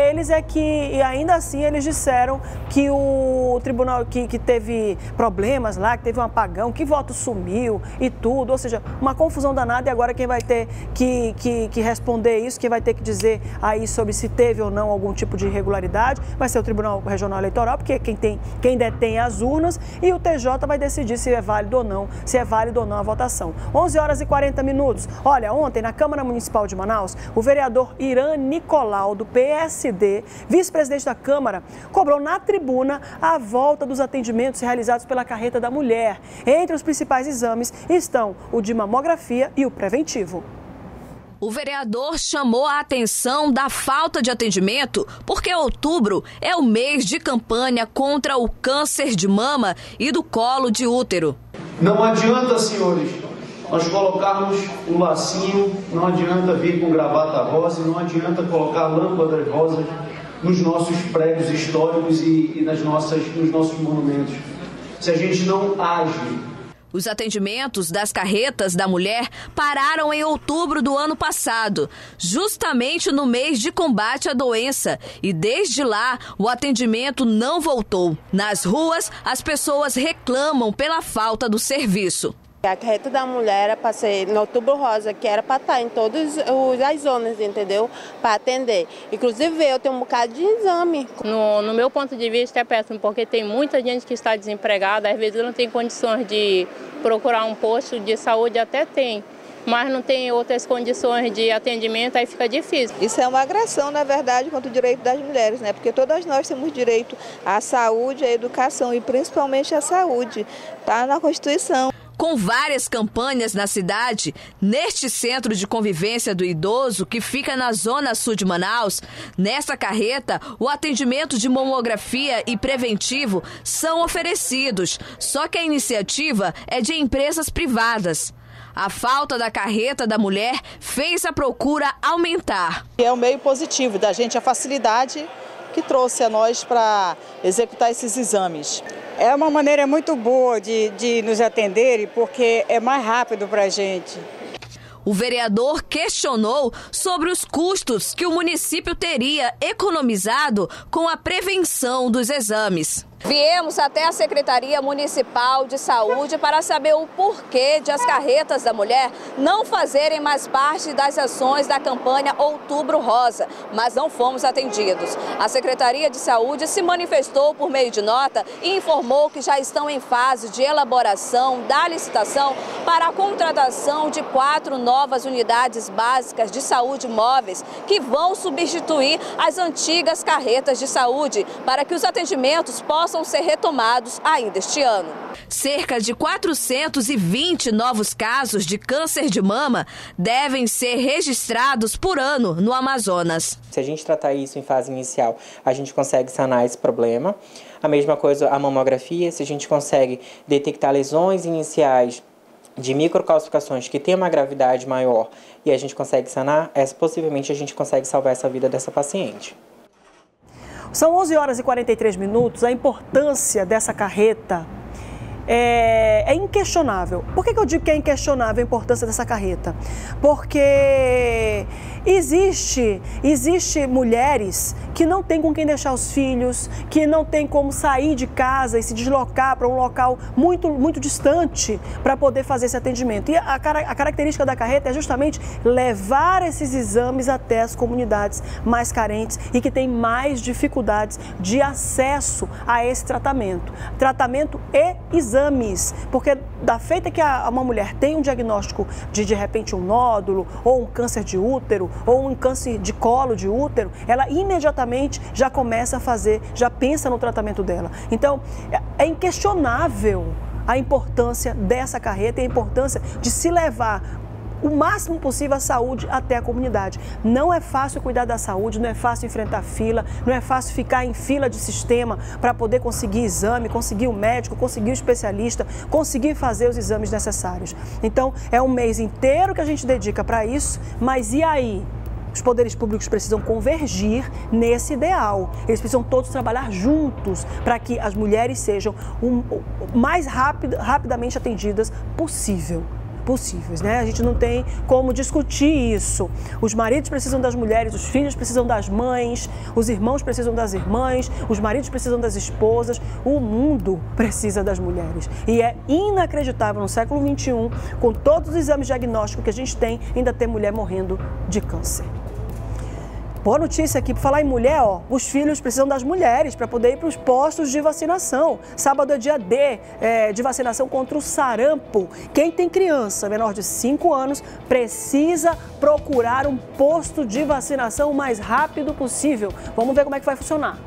eles disseram que o tribunal que teve problemas lá, que teve um apagão, que voto sumiu e tudo, ou seja, uma confusão danada, e agora quem vai ter que responder isso, quem vai ter que dizer aí sobre se teve ou não algum tipo de irregularidade, vai ser o Tribunal Regional Eleitoral, porque quem detém as urnas, e o TJ vai decidir se é válido ou não, a votação. 11 horas e 40 minutos. Olha, ontem na Câmara Municipal de Manaus, o vereador Irã Nicolau, do PSD, vice-presidente da Câmara, cobrou na tribuna a volta dos atendimentos realizados pela carreta da mulher. Entre os principais exames estão o de mamografia e o preventivo. O vereador chamou a atenção da falta de atendimento porque outubro é o mês de campanha contra o câncer de mama e do colo de útero. Não adianta, senhores, nós colocarmos o lacinho, não adianta vir com gravata rosa, não adianta colocar lâmpadas rosas nos nossos prédios históricos e nos nossos monumentos. Se a gente não age. Os atendimentos das carretas da mulher pararam em outubro do ano passado, justamente no mês de combate à doença. E desde lá, o atendimento não voltou. Nas ruas, as pessoas reclamam pela falta do serviço. A carreta da mulher era para ser no Outubro Rosa, que era para estar em todas as zonas, entendeu? Para atender. Inclusive, eu tenho um bocado de exame. No meu ponto de vista, é péssimo, porque tem muita gente que está desempregada, às vezes não tem condições de procurar um posto de saúde, até tem, mas não tem outras condições de atendimento, aí fica difícil. Isso é uma agressão, na verdade, contra o direito das mulheres, né? Porque todas nós temos direito à saúde, à educação e principalmente à saúde. Está na Constituição. Com várias campanhas na cidade, neste centro de convivência do idoso, que fica na zona sul de Manaus, nessa carreta, o atendimento de mamografia e preventivo são oferecidos, só que a iniciativa é de empresas privadas. A falta da carreta da mulher fez a procura aumentar. É um meio positivo da gente, a facilidade que trouxe a nós para executar esses exames. É uma maneira muito boa de nos atenderem, porque é mais rápido para a gente. O vereador questionou sobre os custos que o município teria economizado com a prevenção dos exames. Viemos até a Secretaria Municipal de Saúde para saber o porquê de as carretas da mulher não fazerem mais parte das ações da campanha Outubro Rosa, mas não fomos atendidos. A Secretaria de Saúde se manifestou por meio de nota e informou que já estão em fase de elaboração da licitação para a contratação de 4 novas unidades básicas de saúde móveis que vão substituir as antigas carretas de saúde para que os atendimentos possam ser retomados ainda este ano. Cerca de 420 novos casos de câncer de mama devem ser registrados por ano no Amazonas. Se a gente tratar isso em fase inicial, a gente consegue sanar esse problema. A mesma coisa a mamografia, se a gente consegue detectar lesões iniciais de microcalcificações que tem uma gravidade maior e a gente consegue sanar, possivelmente a gente consegue salvar essa vida dessa paciente. São 11 horas e 43 minutos, a importância dessa carreta é inquestionável. Por que eu digo que é inquestionável a importância dessa carreta? Porque existe mulheres que não têm com quem deixar os filhos, que não têm como sair de casa e se deslocar para um local muito, muito distante para poder fazer esse atendimento. E a característica da carreta é justamente levar esses exames até as comunidades mais carentes e que têm mais dificuldades de acesso a esse tratamento. Tratamento e exames, porque da feita que uma mulher tem um diagnóstico de repente um nódulo ou um câncer de útero ou um câncer de colo de útero, ela imediatamente já começa a fazer, já pensa no tratamento dela. Então, é inquestionável a importância dessa carreta e a importância de se levar o máximo possível a saúde até a comunidade. Não é fácil cuidar da saúde, não é fácil enfrentar fila, não é fácil ficar em fila de sistema para poder conseguir exame, conseguir o médico, conseguir o especialista, conseguir fazer os exames necessários. Então, é um mês inteiro que a gente dedica para isso, mas e aí? Os poderes públicos precisam convergir nesse ideal. Eles precisam todos trabalhar juntos para que as mulheres sejam o mais rapidamente atendidas possível. possíveis, né? A gente não tem como discutir isso. Os maridos precisam das mulheres, os filhos precisam das mães, os irmãos precisam das irmãs, os maridos precisam das esposas, o mundo precisa das mulheres. E é inacreditável no século XXI, com todos os exames diagnósticos que a gente tem, ainda ter mulher morrendo de câncer. Boa notícia aqui, por falar em mulher, os filhos precisam das mulheres para poder ir para os postos de vacinação. Sábado é dia D de vacinação contra o sarampo. Quem tem criança menor de 5 anos precisa procurar um posto de vacinação o mais rápido possível. Vamos ver como é que vai funcionar.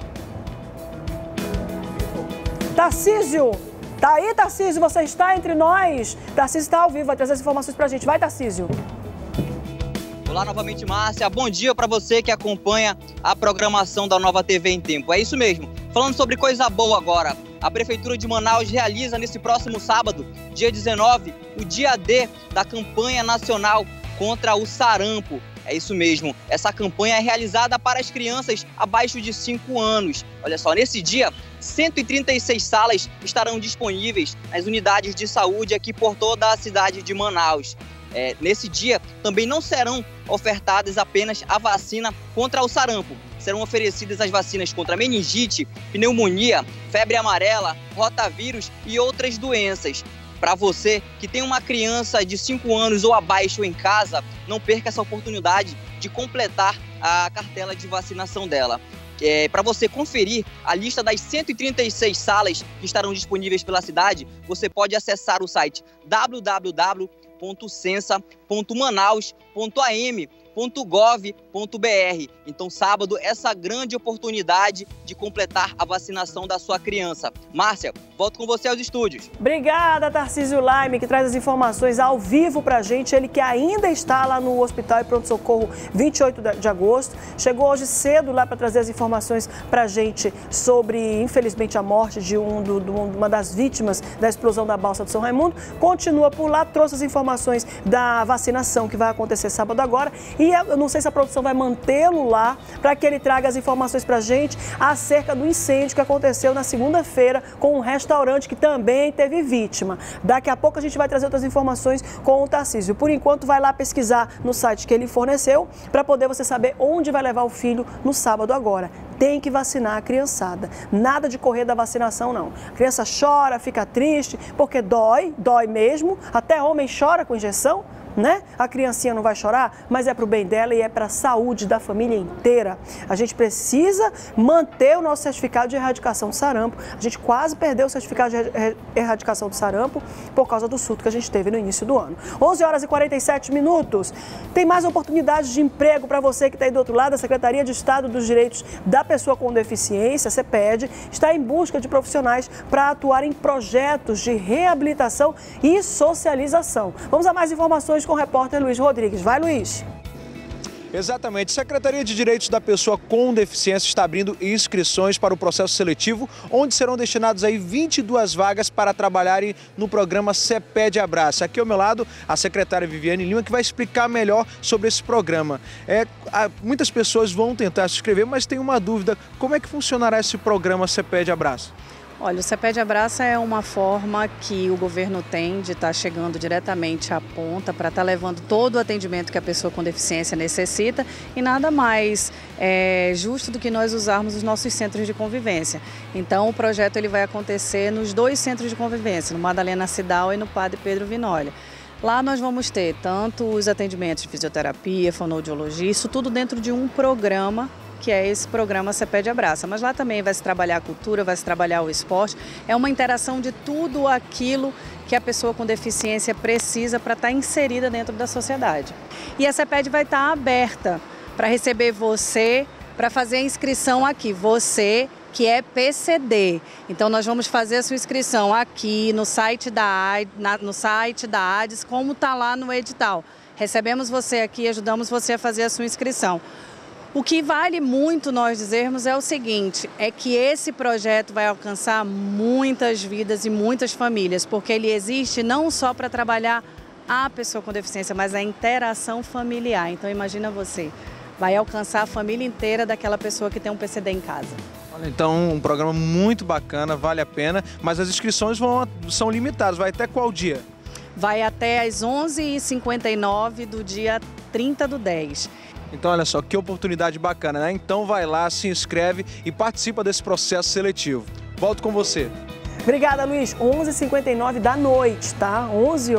Tarcísio, tá aí, Tarcísio? Você está entre nós? Tarcísio está ao vivo, vai trazer as informações para a gente. Vai, Tarcísio. Olá novamente, Márcia. Bom dia para você que acompanha a programação da Nova TV em Tempo. É isso mesmo. Falando sobre coisa boa agora, a Prefeitura de Manaus realiza nesse próximo sábado, dia 19, o dia D da campanha nacional contra o sarampo. É isso mesmo. Essa campanha é realizada para as crianças abaixo de 5 anos. Olha só, nesse dia, 136 salas estarão disponíveis nas unidades de saúde aqui por toda a cidade de Manaus. Nesse dia, também não serão ofertadas apenas a vacina contra o sarampo. Serão oferecidas as vacinas contra meningite, pneumonia, febre amarela, rotavírus e outras doenças. Para você que tem uma criança de 5 anos ou abaixo em casa, não perca essa oportunidade de completar a cartela de vacinação dela. Para você conferir a lista das 136 salas que estarão disponíveis pela cidade, você pode acessar o site www.censa.manaus.am.gov.br. Então, sábado, essa grande oportunidade de completar a vacinação da sua criança. Márcia, volto com você aos estúdios. Obrigada, Tarcísio Laime, que traz as informações ao vivo pra gente. Ele que ainda está lá no Hospital e Pronto-Socorro 28 de agosto. Chegou hoje cedo lá para trazer as informações pra gente sobre, infelizmente, a morte de uma das vítimas da explosão da balsa do São Raimundo. Continua por lá, trouxe as informações da vacinação que vai acontecer sábado agora. E eu não sei se a produção vai mantê-lo lá para que ele traga as informações pra gente acerca do incêndio que aconteceu na segunda-feira com um restaurante que também teve vítima. Daqui a pouco a gente vai trazer outras informações com o Tarcísio. Por enquanto, vai lá pesquisar no site que ele forneceu para poder você saber onde vai levar o filho no sábado agora. Tem que vacinar a criançada. Nada de correr da vacinação, não. A criança chora, fica triste, porque dói mesmo. Até homem chora com injeção, né? A criancinha não vai chorar, mas é para o bem dela e é para a saúde da família inteira. A gente precisa manter o nosso certificado de erradicação do sarampo. A gente quase perdeu o certificado de erradicação do sarampo por causa do surto que a gente teve no início do ano. 11h47. Tem mais oportunidades de emprego para você que está aí do outro lado. A Secretaria de Estado dos Direitos da Pessoa com Deficiência, CEPED, está em busca de profissionais para atuar em projetos de reabilitação e socialização. Vamos a mais informações com o repórter Luiz Rodrigues. Vai, Luiz! Exatamente. A Secretaria de Direitos da Pessoa com Deficiência está abrindo inscrições para o processo seletivo, onde serão destinados aí 22 vagas para trabalharem no programa CEPED Abraça. Aqui ao meu lado, a secretária Viviane Lima, que vai explicar melhor sobre esse programa. Muitas pessoas vão tentar se inscrever, mas tem uma dúvida: como é que funcionará esse programa CEPED Abraça? Olha, o CEPED Abraça é uma forma que o governo tem de estar chegando diretamente à ponta para estar levando todo o atendimento que a pessoa com deficiência necessita, e nada mais justo do que nós usarmos os nossos centros de convivência. Então, o projeto ele vai acontecer nos 2 centros de convivência, no Madalena Cidal e no Padre Pedro Vinólia. Lá nós vamos ter tanto os atendimentos de fisioterapia, fonoaudiologia, isso tudo dentro de um programa, que é esse programa CEPED Abraça. Mas lá também vai se trabalhar a cultura, vai se trabalhar o esporte. É uma interação de tudo aquilo que a pessoa com deficiência precisa para estar inserida dentro da sociedade. E a CEPED vai estar aberta para receber você, para fazer a inscrição aqui, você que é PCD. Então nós vamos fazer a sua inscrição aqui no site da ADES, como está lá no edital. Recebemos você aqui e ajudamos você a fazer a sua inscrição. O que vale muito nós dizermos é o seguinte, é que esse projeto vai alcançar muitas vidas e muitas famílias, porque ele existe não só para trabalhar a pessoa com deficiência, mas a interação familiar. Então imagina você, vai alcançar a família inteira daquela pessoa que tem um PCD em casa. Então, um programa muito bacana, vale a pena, mas as inscrições são limitadas. Vai até qual dia? vai até às 11h59 do dia 30/10. Então, olha só, que oportunidade bacana, né? Então vai lá, se inscreve e participa desse processo seletivo. Volto com você. Obrigada, Luiz. 11h59 da noite, tá?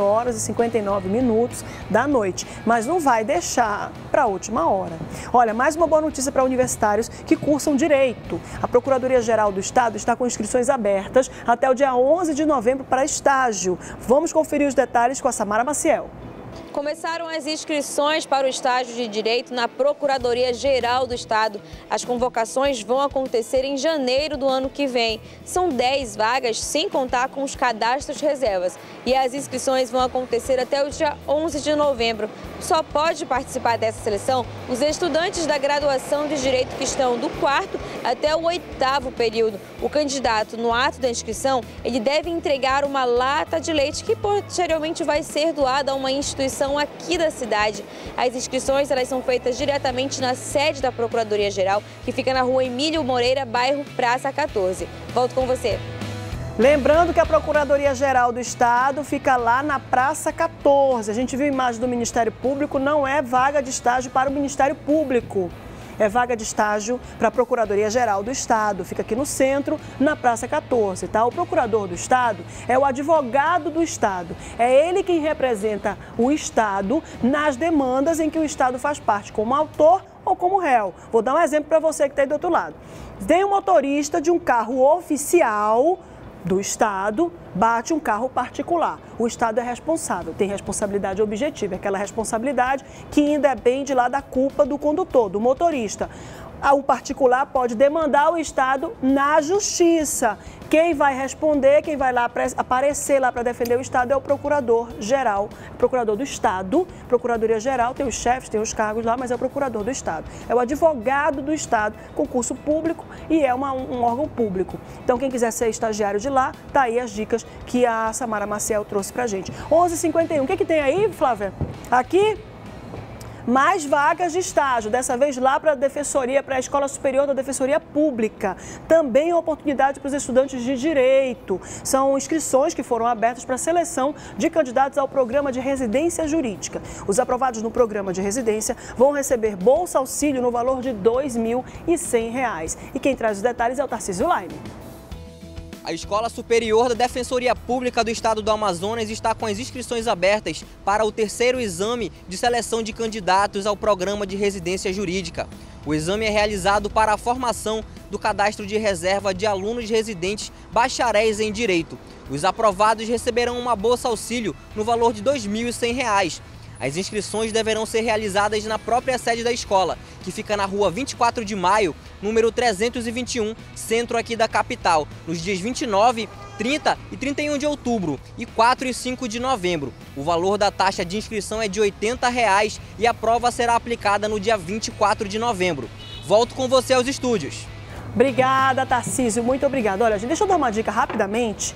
11h59 da noite. Mas não vai deixar para a última hora. Olha, mais uma boa notícia para universitários que cursam Direito. A Procuradoria-Geral do Estado está com inscrições abertas até o dia 11 de novembro para estágio. Vamos conferir os detalhes com a Samara Maciel. Começaram as inscrições para o estágio de Direito na Procuradoria-Geral do Estado. As convocações vão acontecer em janeiro do ano que vem. São 10 vagas, sem contar com os cadastros reservas. E as inscrições vão acontecer até o dia 11 de novembro. Só pode participar dessa seleção os estudantes da graduação de Direito que estão do 4º até o 8º período. O candidato, no ato da inscrição, ele deve entregar uma lata de leite que posteriormente vai ser doada a uma instituição aqui da cidade. As inscrições elas são feitas diretamente na sede da Procuradoria-Geral, que fica na rua Emílio Moreira, bairro Praça 14. Volto com você. Lembrando que a Procuradoria-Geral do Estado fica lá na Praça 14. A gente viu a imagem do Ministério Público, não é vaga de estágio para o Ministério Público. É vaga de estágio para a Procuradoria-Geral do Estado. Fica aqui no centro, na Praça 14, tá? O procurador do Estado é o advogado do Estado. É ele quem representa o Estado nas demandas em que o Estado faz parte, como autor ou como réu. Vou dar um exemplo para você que está aí do outro lado. Tem um motorista de um carro oficial do Estado, bate um carro particular. O Estado é responsável, tem responsabilidade objetiva, aquela responsabilidade que independe lá da culpa do condutor, do motorista. O particular pode demandar o Estado na justiça. Quem vai responder, quem vai lá aparecer lá para defender o Estado é o procurador-geral, procurador do Estado. Procuradoria-Geral tem os chefes, tem os cargos lá, mas é o procurador do Estado. É o advogado do Estado, concurso público e é um órgão público. Então, quem quiser ser estagiário de lá, tá aí as dicas que a Samara Maciel trouxe pra gente. 11h51, o que tem aí, Flávia? Aqui? Mais vagas de estágio, dessa vez lá para a Defensoria, para a Escola Superior da Defensoria Pública. Também oportunidade para os estudantes de Direito. São inscrições que foram abertas para a seleção de candidatos ao programa de residência jurídica. Os aprovados no programa de residência vão receber bolsa auxílio no valor de R$ 2.100. E quem traz os detalhes é o Tarcísio Laime. A Escola Superior da Defensoria Pública do Estado do Amazonas está com as inscrições abertas para o 3º exame de seleção de candidatos ao programa de residência jurídica. O exame é realizado para a formação do cadastro de reserva de alunos residentes bacharéis em Direito. Os aprovados receberão uma bolsa auxílio no valor de R$ 2.100. As inscrições deverão ser realizadas na própria sede da escola, que fica na rua 24 de maio, número 321, centro aqui da capital, nos dias 29, 30 e 31 de outubro e 4 e 5 de novembro. O valor da taxa de inscrição é de R$ 80 e a prova será aplicada no dia 24 de novembro. Volto com você aos estúdios. Obrigada, Tarcísio, muito obrigada. Olha, gente, deixa eu dar uma dica rapidamente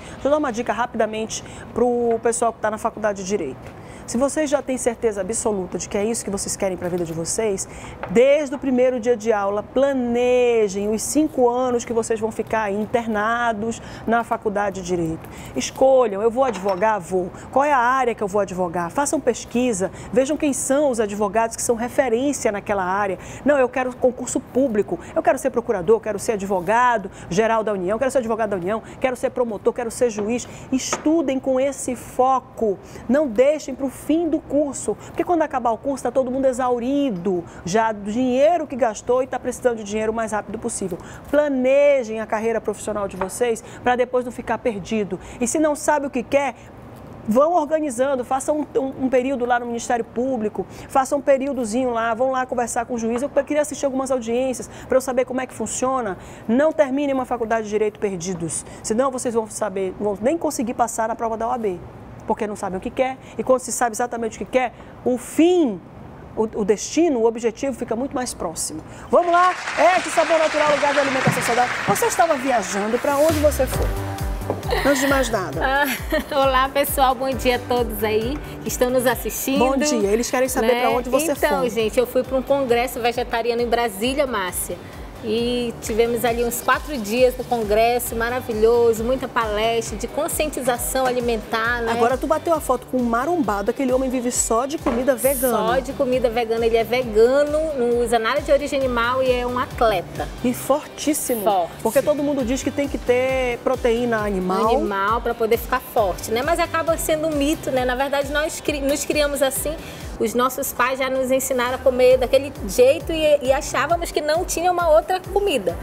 para o pessoal que está na Faculdade de Direito. Se vocês já têm certeza absoluta de que é isso que vocês querem para a vida de vocês, desde o primeiro dia de aula, planejem os 5 anos que vocês vão ficar internados na Faculdade de Direito. Escolham, eu vou advogar? Vou. Qual é a área que eu vou advogar? Façam pesquisa, vejam quem são os advogados que são referência naquela área. Não, eu quero concurso público, eu quero ser procurador, quero ser advogado geral da União, quero ser advogado da União, quero ser promotor, quero ser juiz. Estudem com esse foco, não deixem para o fim do curso, porque quando acabar o curso está todo mundo exaurido já do dinheiro que gastou e está precisando de dinheiro o mais rápido possível. Planejem a carreira profissional de vocês para depois não ficar perdido. E se não sabe o que quer, vão organizando, façam um período lá no Ministério Público, façam um períodozinho lá, vão lá conversar com o juiz. Eu queria assistir algumas audiências para eu saber como é que funciona. Não terminem uma faculdade de Direito perdidos, senão vocês vão nem conseguir passar na prova da OAB. Porque não sabem o que quer, e quando se sabe exatamente o que quer, o fim, o destino, o objetivo fica muito mais próximo. Vamos lá, de Sabor Natural, lugar de alimentação saudável. Você estava viajando, para onde você foi? Antes de mais nada. Olá, pessoal, bom dia a todos aí que estão nos assistindo. Bom dia, eles querem saber para onde você foi. Então, gente, eu fui para um congresso vegetariano em Brasília, Márcia. E tivemos ali uns 4 dias no congresso, maravilhoso, muita palestra de conscientização alimentar, né? Agora tu bateu a foto com um marombado, aquele homem vive só de comida vegana. Só de comida vegana, ele é vegano, não usa nada de origem animal e é um atleta. E fortíssimo. Forte. Porque todo mundo diz que tem que ter proteína animal. Animal para poder ficar forte, né? Mas acaba sendo um mito, né? Na verdade, nós nos criamos assim. Os nossos pais já nos ensinaram a comer daquele jeito e achávamos que não tinha uma outra comida.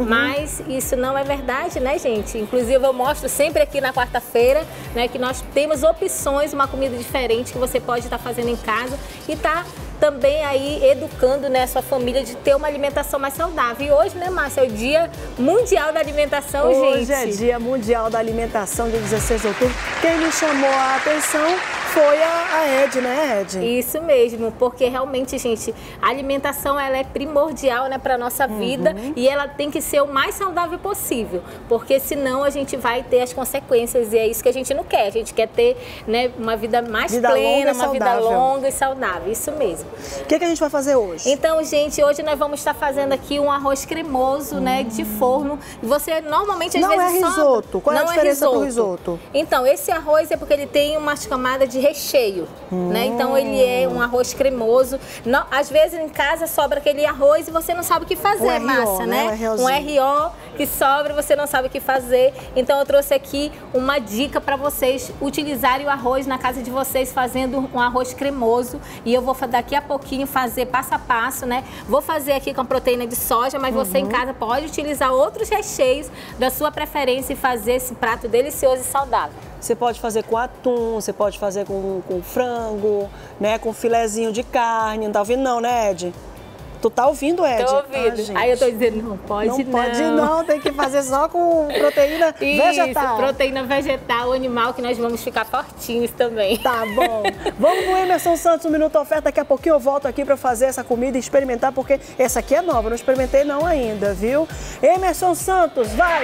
Mas isso não é verdade, né, gente? Inclusive, eu mostro sempre aqui na quarta-feira, né, que nós temos opções, uma comida diferente que você pode estar fazendo em casa e tá também aí educando, né, a sua família de ter uma alimentação mais saudável. E hoje, né, Márcia, é o Dia Mundial da Alimentação, gente. Hoje é Dia Mundial da Alimentação, dia 16 de outubro. Quem me chamou a atenção foi a Ed, né, Ed? Isso mesmo, porque realmente, gente, a alimentação ela é primordial, né, para nossa vida e ela tem que ser o mais saudável possível, porque senão a gente vai ter as consequências e é isso que a gente não quer. A gente quer ter, né, uma vida mais plena, uma vida longa e saudável, isso mesmo. O que a gente vai fazer hoje? Então, gente, hoje nós vamos estar fazendo aqui um arroz cremoso, né, de forno. Você normalmente às vezes não é risoto. Qual é a diferença do risoto? Então, esse arroz é porque ele tem umas camadas de recheio, né? Então ele é um arroz cremoso. Às vezes em casa sobra aquele arroz e você não sabe o que fazer, Márcia, né? Um RO que sobra e você não sabe o que fazer. Então eu trouxe aqui uma dica para vocês utilizarem o arroz na casa de vocês fazendo um arroz cremoso. E eu vou daqui a pouquinho fazer passo a passo, né? Vou fazer aqui com proteína de soja, mas você em casa pode utilizar outros recheios da sua preferência e fazer esse prato delicioso e saudável. Você pode fazer com atum, você pode fazer com frango, né? Com filezinho de carne. Não tá ouvindo não, né, Ed? Tu tá ouvindo, Ed? Tô ouvindo. Aí eu tô dizendo, não pode não. Não pode não, tem que fazer só com proteína vegetal. Proteína vegetal, animal, que nós vamos ficar fortinhos também. Tá bom. Vamos com o Emerson Santos, um Minuto Oferta. Daqui a pouquinho eu volto aqui pra fazer essa comida e experimentar, porque essa aqui é nova, eu não experimentei não ainda, viu? Emerson Santos, vai!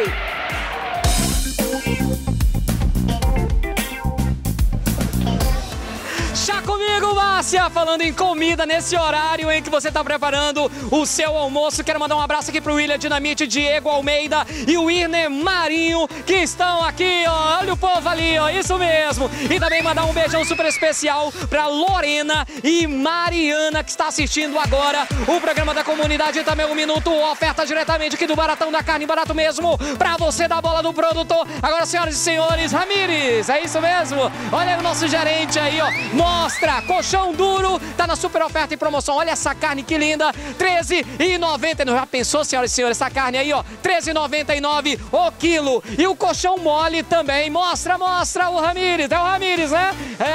Já comigo, Márcia, falando em comida nesse horário em que você está preparando o seu almoço. Quero mandar um abraço aqui para o William Dinamite, Diego Almeida e o Irne Marinho, que estão aqui, ó. Olha o povo ali, ó, isso mesmo. E também mandar um beijão super especial para Lorena e Mariana, que está assistindo agora o programa da comunidade e também o Minuto Oferta diretamente aqui do Baratão da Carne, barato mesmo, para você da bola do produtor. Agora, senhoras e senhores, Ramires, é isso mesmo? Olha aí o nosso gerente aí, ó. Mostra, colchão duro, tá na super oferta e promoção. Olha essa carne que linda, R$13,99. Já pensou, senhoras e senhores, essa carne aí, ó, R$13,99 o quilo. E o colchão mole também. Mostra o Ramires, é o Ramires, né?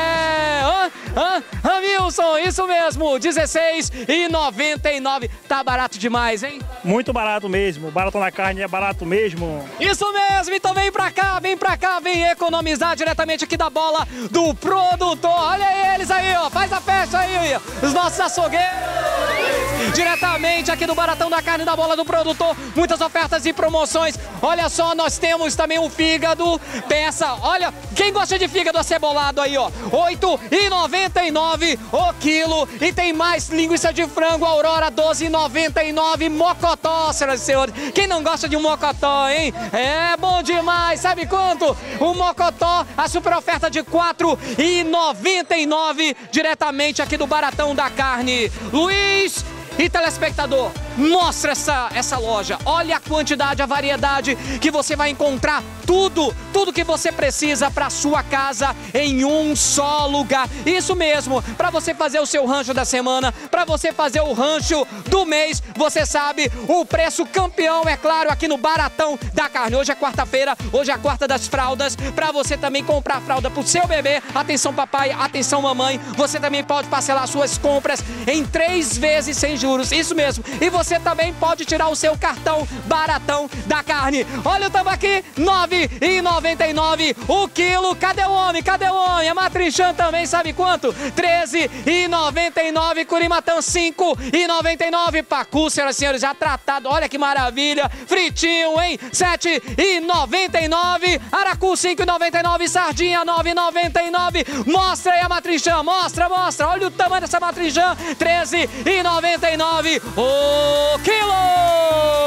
Ramilson, isso mesmo, R$16,99. Tá barato demais, hein? Muito barato mesmo, Baratão da Carne é barato mesmo. Isso mesmo, então vem pra cá, vem economizar diretamente aqui da bola do produtor. Olha eles aí, ó, faz a festa aí, ó. Os nossos açougueiros. Diretamente aqui do Baratão da Carne, da bola do produtor, muitas ofertas e promoções. Olha só, nós temos também o fígado, peça, olha, quem gosta de fígado acebolado aí, ó, R$8,99 o quilo. E tem mais linguiça de frango Aurora, R$12,99, mocotó, senhoras e senhores. Quem não gosta de um mocotó, hein? É bom demais, sabe quanto? O mocotó, a super oferta de R$4,99, diretamente aqui do Baratão da Carne. Luiz e telespectador, mostra essa loja. Olha a quantidade, a variedade que você vai encontrar. Tudo que você precisa para sua casa em um só lugar. Isso mesmo, para você fazer o seu rancho da semana, para você fazer o rancho do mês. Você sabe, o preço campeão, é claro, aqui no Baratão da Carne. Hoje é quarta-feira, hoje é a quarta das fraldas. Para você também comprar fralda pro seu bebê. Atenção papai, atenção mamãe. Você também pode parcelar suas compras em 3 vezes sem juros. Isso mesmo. E você também pode tirar o seu cartão Baratão da Carne. Olha o tambaqui, R$9,99 o quilo. Cadê o homem? A Matrinchã também, sabe quanto? R$13,99. Curimatã, R$5,99. Pacu, senhoras e senhores, já tratado. Olha que maravilha. Fritinho, hein? R$7,99. Aracu, R$5,99. Sardinha, R$9,99. Mostra aí a Matrinchã. Mostra. Olha o tamanho dessa Matrinchã. R$13,99 o quilo.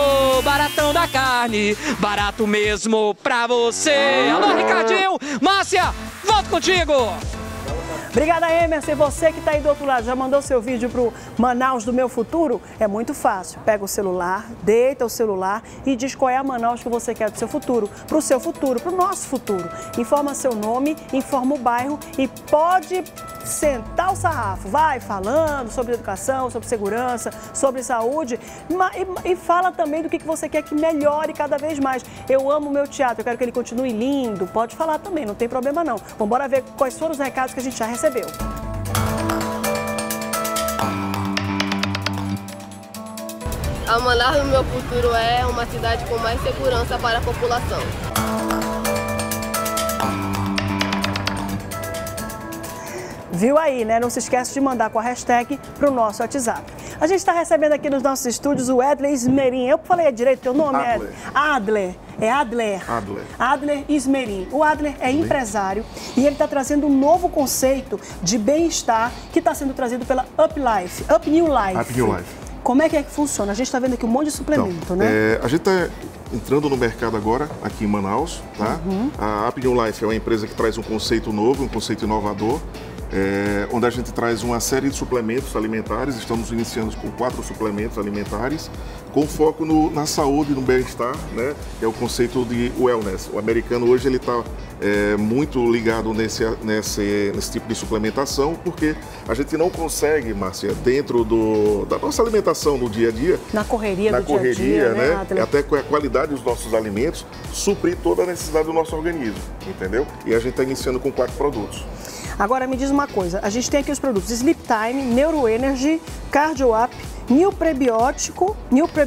Baratão da Carne, barato mesmo pra você. Alô, Ricardinho, Márcia, volto contigo. Obrigada, Emerson. E você que está aí do outro lado, já mandou seu vídeo para o Manaus do Meu Futuro? É muito fácil. Pega o celular, deita o celular e diz qual é a Manaus que você quer do seu futuro. Para o seu futuro, para o nosso futuro. Informa seu nome, informa o bairro e pode sentar o sarrafo. Vai falando sobre educação, sobre segurança, sobre saúde e fala também do que você quer que melhore cada vez mais. Eu amo o meu teatro, eu quero que ele continue lindo. Pode falar também, não tem problema não. Vamos embora ver quais foram os recados que a gente já recebeu. A Manaus do Meu Futuro é uma cidade com mais segurança para a população. Viu aí, né? Não se esquece de mandar com a hashtag para o nosso WhatsApp. A gente está recebendo aqui nos nossos estúdios o Adler Ismerim. Eu falei direito teu nome, Adler? Adler. É Adler. Adler Ismerim. O Adler é empresário e ele está trazendo um novo conceito de bem-estar que está sendo trazido pela Up New Life. Como é que funciona? A gente está vendo aqui um monte de suplemento, né? A gente está entrando no mercado agora, aqui em Manaus, tá? A Up New Life é uma empresa que traz um conceito novo, um conceito inovador, onde a gente traz uma série de suplementos alimentares. Estamos iniciando com 4 suplementos alimentares, com foco na saúde e no bem-estar, né? Que é o conceito de wellness. O americano hoje ele está muito ligado nesse tipo de suplementação, porque a gente não consegue, Márcia, dentro da nossa alimentação no dia a dia, na correria do dia a dia, né? Até com a qualidade dos nossos alimentos, suprir toda a necessidade do nosso organismo, entendeu? E a gente está iniciando com 4 produtos. Agora me diz uma coisa, a gente tem aqui os produtos Sleep Time, Neuro Energy, Cardio Up, New Prebiótico,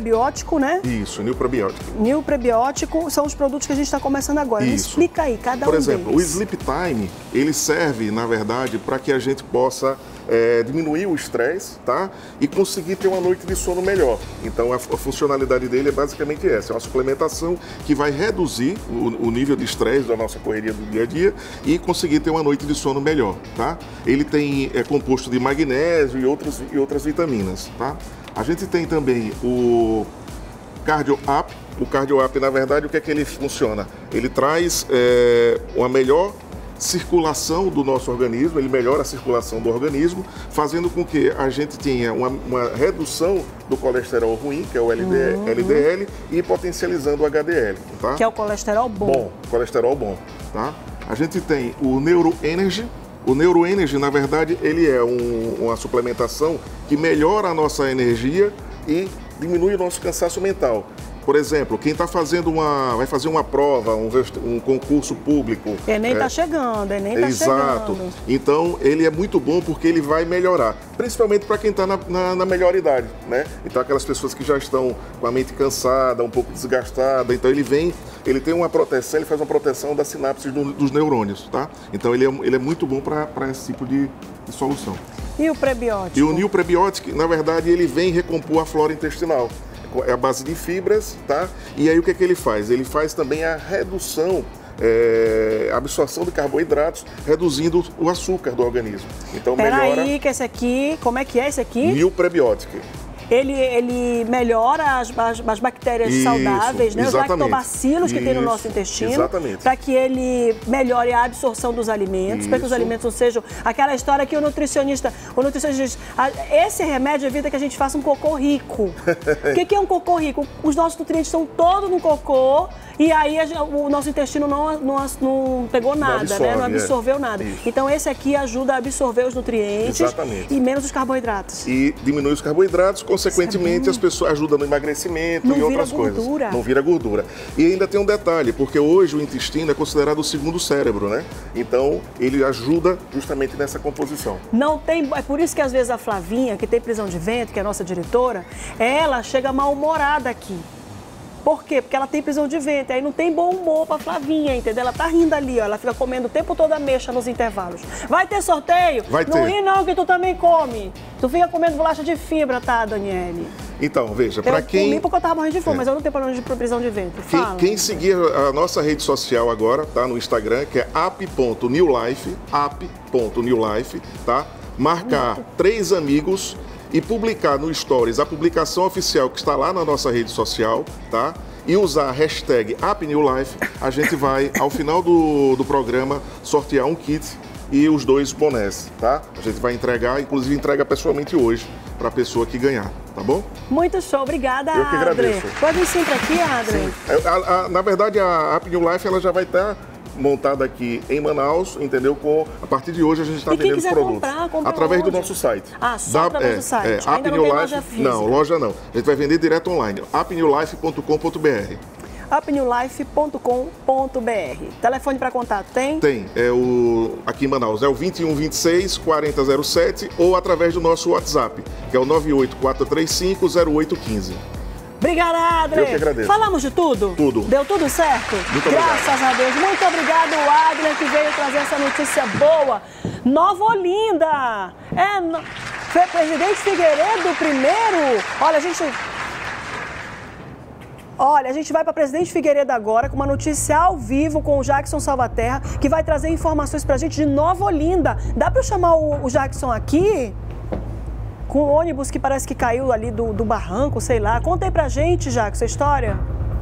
né? Isso, New Prebiótico. New Prebiótico são os produtos que a gente está começando agora. Me explica aí, cada um deles. Por exemplo, o Sleep Time, ele serve, na verdade, para que a gente possa diminuir o estresse, tá? E conseguir ter uma noite de sono melhor. Então, a funcionalidade dele é basicamente essa. É uma suplementação que vai reduzir o nível de estresse da nossa correria do dia a dia e conseguir ter uma noite de sono melhor, tá? Ele é composto de magnésio e outras vitaminas, tá? A gente tem também o Cardio Up. O Cardio Up, na verdade, o que é que ele funciona? Ele traz uma melhor circulação do nosso organismo, ele melhora a circulação do organismo, fazendo com que a gente tenha uma redução do colesterol ruim, que é o LDL, e potencializando o HDL, tá? Que é o colesterol bom. Colesterol bom, tá? A gente tem o Neuro Energy. O Neuro Energy, na verdade, ele é uma suplementação que melhora a nossa energia e diminui o nosso cansaço mental. Por exemplo, quem está vai fazer uma prova, um concurso público. Enem está chegando, Exato. Então, ele é muito bom porque ele vai melhorar, principalmente para quem está na melhor idade, né? Então, aquelas pessoas que já estão com a mente cansada, um pouco desgastada. Então, ele tem uma proteção, ele faz uma proteção das sinapses dos neurônios, tá? Então, ele é muito bom para esse tipo de solução. E o prebiótico? E o New Prebiótico, na verdade, ele vem recompor a flora intestinal. É a base de fibras, tá? E aí o que é que ele faz? Ele faz também a redução, a absorção de carboidratos, reduzindo o açúcar do organismo. Então melhora... Peraí, que esse aqui, como é que é esse aqui? New Prebiótico. Ele melhora as bactérias saudáveis, né? Os lactobacilos que tem no nosso intestino, para que ele melhore a absorção dos alimentos, para que os alimentos não sejam aquela história que o nutricionista diz, esse remédio evita que a gente faça um cocô rico. O que é um cocô rico? Os nossos nutrientes estão todos no cocô e aí o nosso intestino não pegou nada, não absorveu nada. Isso. Então esse aqui ajuda a absorver os nutrientes e menos os carboidratos. E diminui os carboidratos, consequentemente as pessoas ajudam no emagrecimento e outras coisas. Não vira gordura. E ainda tem um detalhe, porque hoje o intestino é considerado o segundo cérebro, né? Então ele ajuda justamente nessa composição. É por isso que às vezes a Flavinha, que tem prisão de ventre, que é a nossa diretora, ela chega mal-humorada aqui. Por quê? Porque ela tem prisão de ventre, aí não tem bom humor pra Flavinha, entendeu? Ela tá rindo ali, ó, ela fica comendo o tempo todo a mexa nos intervalos. Vai ter sorteio? Vai ter. Não ri não, que tu também come. Tu fica comendo bolacha de fibra, tá, Daniele? Então, veja, para quem... Eu comi porque eu tava morrendo de fome, mas eu não tenho problema de prisão de ventre. Quem seguir a nossa rede social agora, tá, no Instagram, que é app.newlife, tá? Marcar 3 amigos e publicar no Stories a publicação oficial que está lá na nossa rede social, tá? E usar a hashtag AppNewLife, a gente vai, ao final do programa, sortear um kit e os 2 bonés, tá? A gente vai entregar, inclusive entrega pessoalmente hoje para a pessoa que ganhar, tá bom? Muito show, obrigada, Eu que agradeço. Pode vir sempre aqui, Adri? Na verdade, a AppNewLife ela já vai estar montada aqui em Manaus, entendeu? A partir de hoje a gente está vendendo os produtos. Comprar através onde? do nosso site. Só através do site. Ainda não tem loja física. Não, loja não. A gente vai vender direto online. appnewlife.com.br. appnewlife.com.br. Telefone para contato, tem? Tem. Aqui em Manaus é o 2126 4007 ou através do nosso WhatsApp, que é o 984350815. Obrigada, Adri. Eu que agradeço. Falamos de tudo? Tudo. Deu tudo certo? Muito Graças obrigado. a Deus. Muito obrigado, Adri, que veio trazer essa notícia boa. Nova Olinda. Foi Presidente Figueiredo primeiro. Olha, a gente vai para Presidente Figueiredo agora com uma notícia ao vivo com o Jackson Salvaterra, que vai trazer informações para a gente de Nova Olinda. Dá para eu chamar o Jackson aqui? Com o ônibus que parece que caiu ali do barranco, sei lá. Conta aí pra gente, Jackson, a história.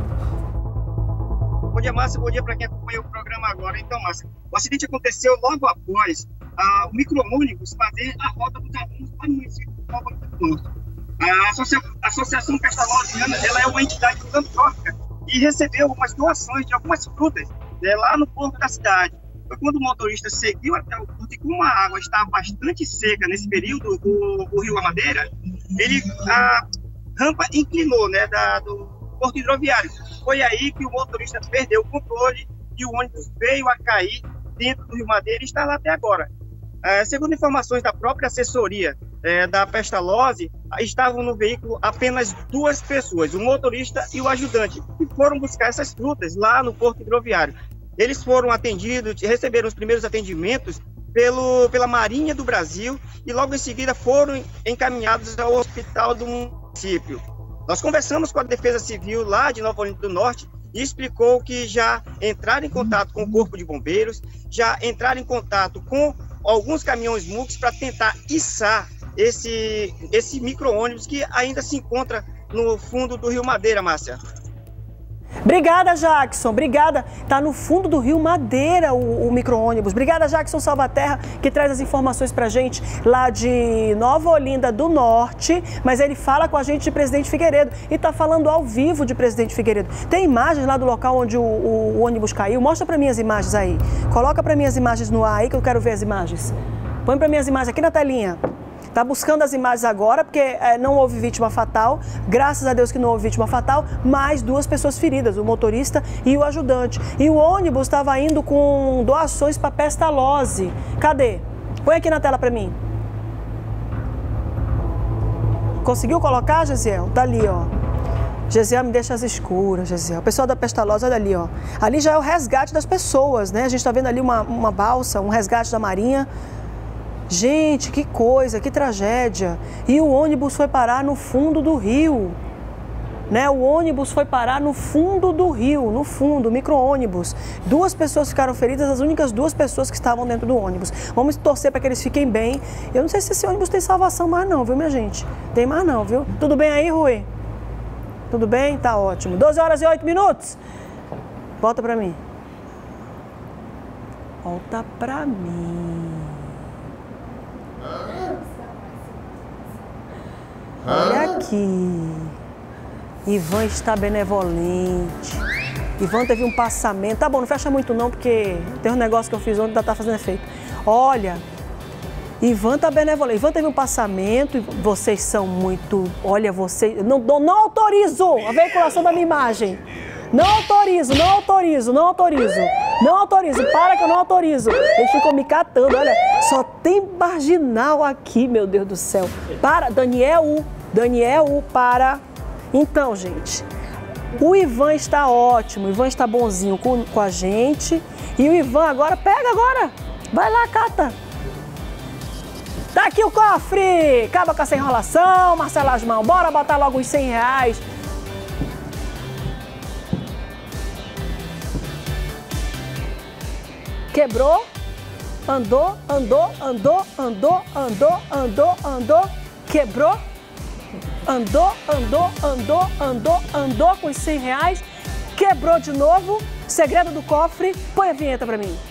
Bom dia, Márcia. Bom dia para quem acompanha o programa agora. Então, Márcia, o acidente aconteceu logo após o micro-ônibus fazer a rota dos alunos para o município de Nova Olinda do Norte. A Associação Pestalozziana, ela é uma entidade filantrópica e recebeu algumas doações de algumas frutas lá no porto da cidade. Foi quando o motorista seguiu até o porto e como a água estava bastante seca nesse período do Rio Amadeira, a rampa inclinou, né, do porto hidroviário. Foi aí que o motorista perdeu o controle e o ônibus veio a cair dentro do Rio Madeira e está lá até agora. Segundo informações da própria assessoria da Pestalozzi, estavam no veículo apenas 2 pessoas, o motorista e o ajudante, que foram buscar essas frutas lá no porto hidroviário. Eles foram atendidos, receberam os primeiros atendimentos pela Marinha do Brasil e logo em seguida foram encaminhados ao hospital do município. Nós conversamos com a Defesa Civil lá de Nova Olinda do Norte e explicou que já entraram em contato com o Corpo de Bombeiros, já entraram em contato com alguns caminhões MUX para tentar içar esse micro-ônibus que ainda se encontra no fundo do Rio Madeira, Márcia. Obrigada, Jackson. Obrigada. Tá no fundo do Rio Madeira o micro-ônibus. Obrigada, Jackson Salvaterra, que traz as informações pra gente lá de Nova Olinda do Norte. Mas ele fala com a gente de Presidente Figueiredo e tá falando ao vivo de Presidente Figueiredo. Tem imagens lá do local onde o ônibus caiu? Mostra pra mim as imagens aí. Coloca pra mim as imagens no ar aí que eu quero ver as imagens. Põe pra mim as imagens aqui na telinha. Está buscando as imagens agora, porque não houve vítima fatal, graças a Deus que não houve vítima fatal, mas 2 pessoas feridas, o motorista e o ajudante. E o ônibus estava indo com doações para Pestalozzi. Cadê? Põe aqui na tela para mim. Conseguiu colocar, Gesiel? Tá ali, ó. Gesiel, me deixa as escuras, Gesiel. O pessoal da Pestalozzi, olha ali, ó. Ali já é o resgate das pessoas, né? A gente está vendo ali uma balsa, um resgate da Marinha. Gente, que coisa, que tragédia. E o ônibus foi parar no fundo do rio. Né? O ônibus foi parar no fundo do rio, no fundo, micro-ônibus. 2 pessoas ficaram feridas, as únicas 2 pessoas que estavam dentro do ônibus. Vamos torcer para que eles fiquem bem. Eu não sei se esse ônibus tem salvação mais não, viu, minha gente? Tem mais não, viu? Tudo bem aí, Rui? Tudo bem? Tá ótimo. 12h08. Volta para mim. Volta para mim. Olha aqui. Ivan está benevolente. Ivan teve um passamento. Tá bom, não fecha muito não, porque tem um negócio que eu fiz ontem que tá fazendo efeito. Olha, Ivan tá benevolente. Ivan teve um passamento e vocês são muito... Olha, vocês... Não autorizo a veiculação da minha imagem. Não autorizo. Para que eu não autorizo. Eles ficam me catando, olha. Só tem marginal aqui, meu Deus do céu. Para, Daniel, para. Então, gente, o Ivan está ótimo, o Ivan está bonzinho com a gente. E o Ivan agora, pega agora. Vai lá, cata. Tá aqui o cofre. Acaba com essa enrolação, Marcelo Asmão. Bora botar logo os R$100. Quebrou, andou. Quebrou? Andou com os R$100. Quebrou de novo. Segredo do cofre. Põe a vinheta pra mim.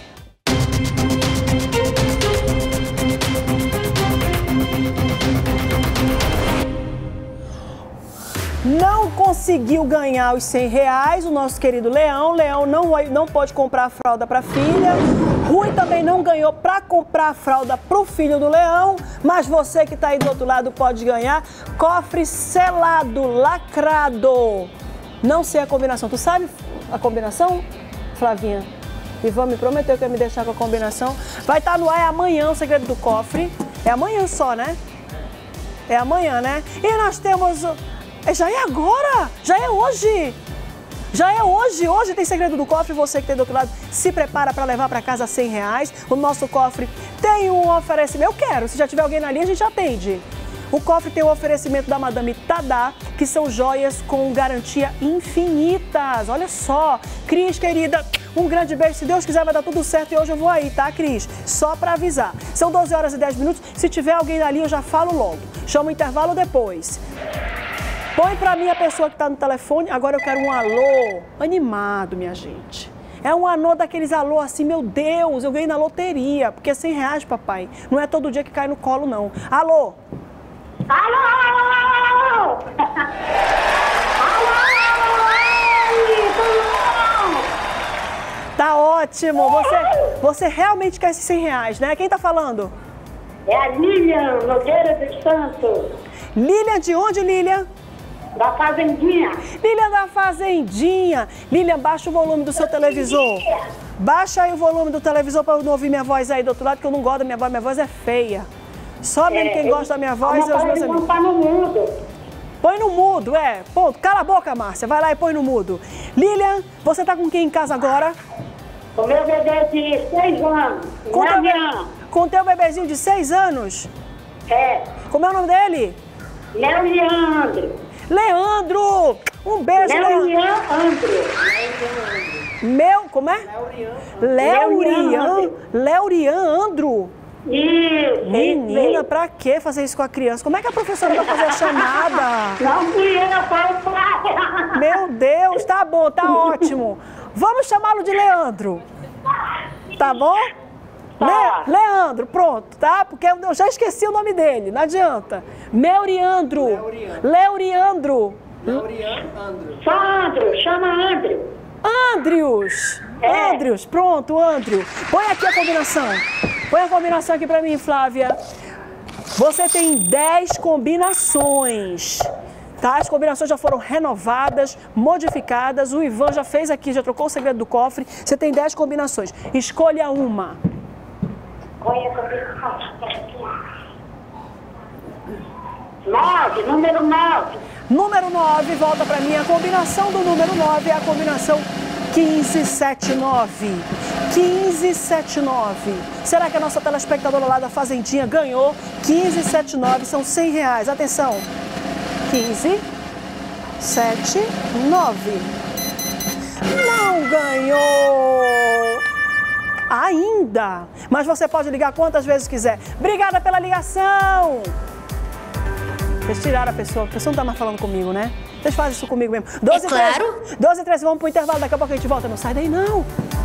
Não conseguiu ganhar os R$100, o nosso querido Leão. Leão não pode comprar a fralda para a filha. Rui também não ganhou para comprar a fralda para o filho do Leão. Mas você que está aí do outro lado pode ganhar. Cofre selado, lacrado. Não sei a combinação. Tu sabe a combinação, Flavinha? Ivan me prometeu que ia me deixar com a combinação. Vai estar no ar, é amanhã o segredo do cofre. É amanhã só, né? É amanhã, né? E nós temos... Já é agora? Já é hoje? Já é hoje. Hoje tem segredo do cofre. Você que tem do outro lado, se prepara para levar para casa R$100. O nosso cofre tem um oferecimento. Eu quero. Se já tiver alguém na linha, a gente atende. O cofre tem um oferecimento da Madame Tadá, que são joias com garantia infinitas. Olha só. Cris, querida, um grande beijo. Se Deus quiser, vai dar tudo certo. E hoje eu vou aí, tá, Cris? Só para avisar. São 12 horas e 10 minutos. Se tiver alguém na linha, eu já falo logo. Chama o intervalo depois. Põe pra mim a pessoa que tá no telefone. Agora eu quero um alô animado, minha gente. É um alô daqueles alô assim, meu Deus, eu ganhei na loteria. Porque é R$100, papai. Não é todo dia que cai no colo, não. Alô? Alô! Tá ótimo. Você realmente quer esses R$100, né? Quem tá falando? É a Lilian Nogueira dos Santos. Lilian de onde, Lilian? Da Fazendinha. Lilian da Fazendinha. Lilian, baixa o volume do seu televisor. Baixa aí o volume do televisor para eu não ouvir minha voz aí do outro lado, que eu não gosto da minha voz. Minha voz é feia. Só mesmo quem gosta da minha voz é os meus amigos. Tá no mudo. Põe no mudo, ponto. Cala a boca, Márcia. Vai lá e põe no mudo. Lilian, você tá com quem em casa agora? O meu bebê de 6 anos. Com teu bebezinho de 6 anos? É. Como é o nome dele? Leandro. Leandro! Um beijo, Leandro. Como é? Leandro. Isso. Menina, pra que fazer isso com a criança? Como é que a professora vai fazer a chamada? Não fui eu, foi. Meu Deus, tá bom, tá ótimo. Vamos chamá-lo de Leandro. Tá bom? Leandro, pronto, tá? Porque eu já esqueci o nome dele, não adianta. Leuriandro. Sandro, chama Andrew. Andrews, pronto, Andrew. Põe aqui a combinação. Põe a combinação aqui pra mim, Flávia. Você tem 10 combinações. Tá? As combinações já foram renovadas, modificadas. O Ivan já fez aqui, já trocou o segredo do cofre. Você tem 10 combinações. Escolha uma. Número 9. Número 9, volta pra mim. A combinação do número 9 é a combinação 1579. 1579. Será que a nossa telespectadora lá da Fazendinha ganhou? 1579, são R$100. Atenção. 1579. Não ganhou ainda, mas você pode ligar quantas vezes quiser. Obrigada pela ligação. Vocês tiraram a pessoa não tá mais falando comigo, né? Vocês fazem isso comigo mesmo. 12 e 13, vamos pro intervalo, daqui a pouco a gente volta. Não sai daí, não.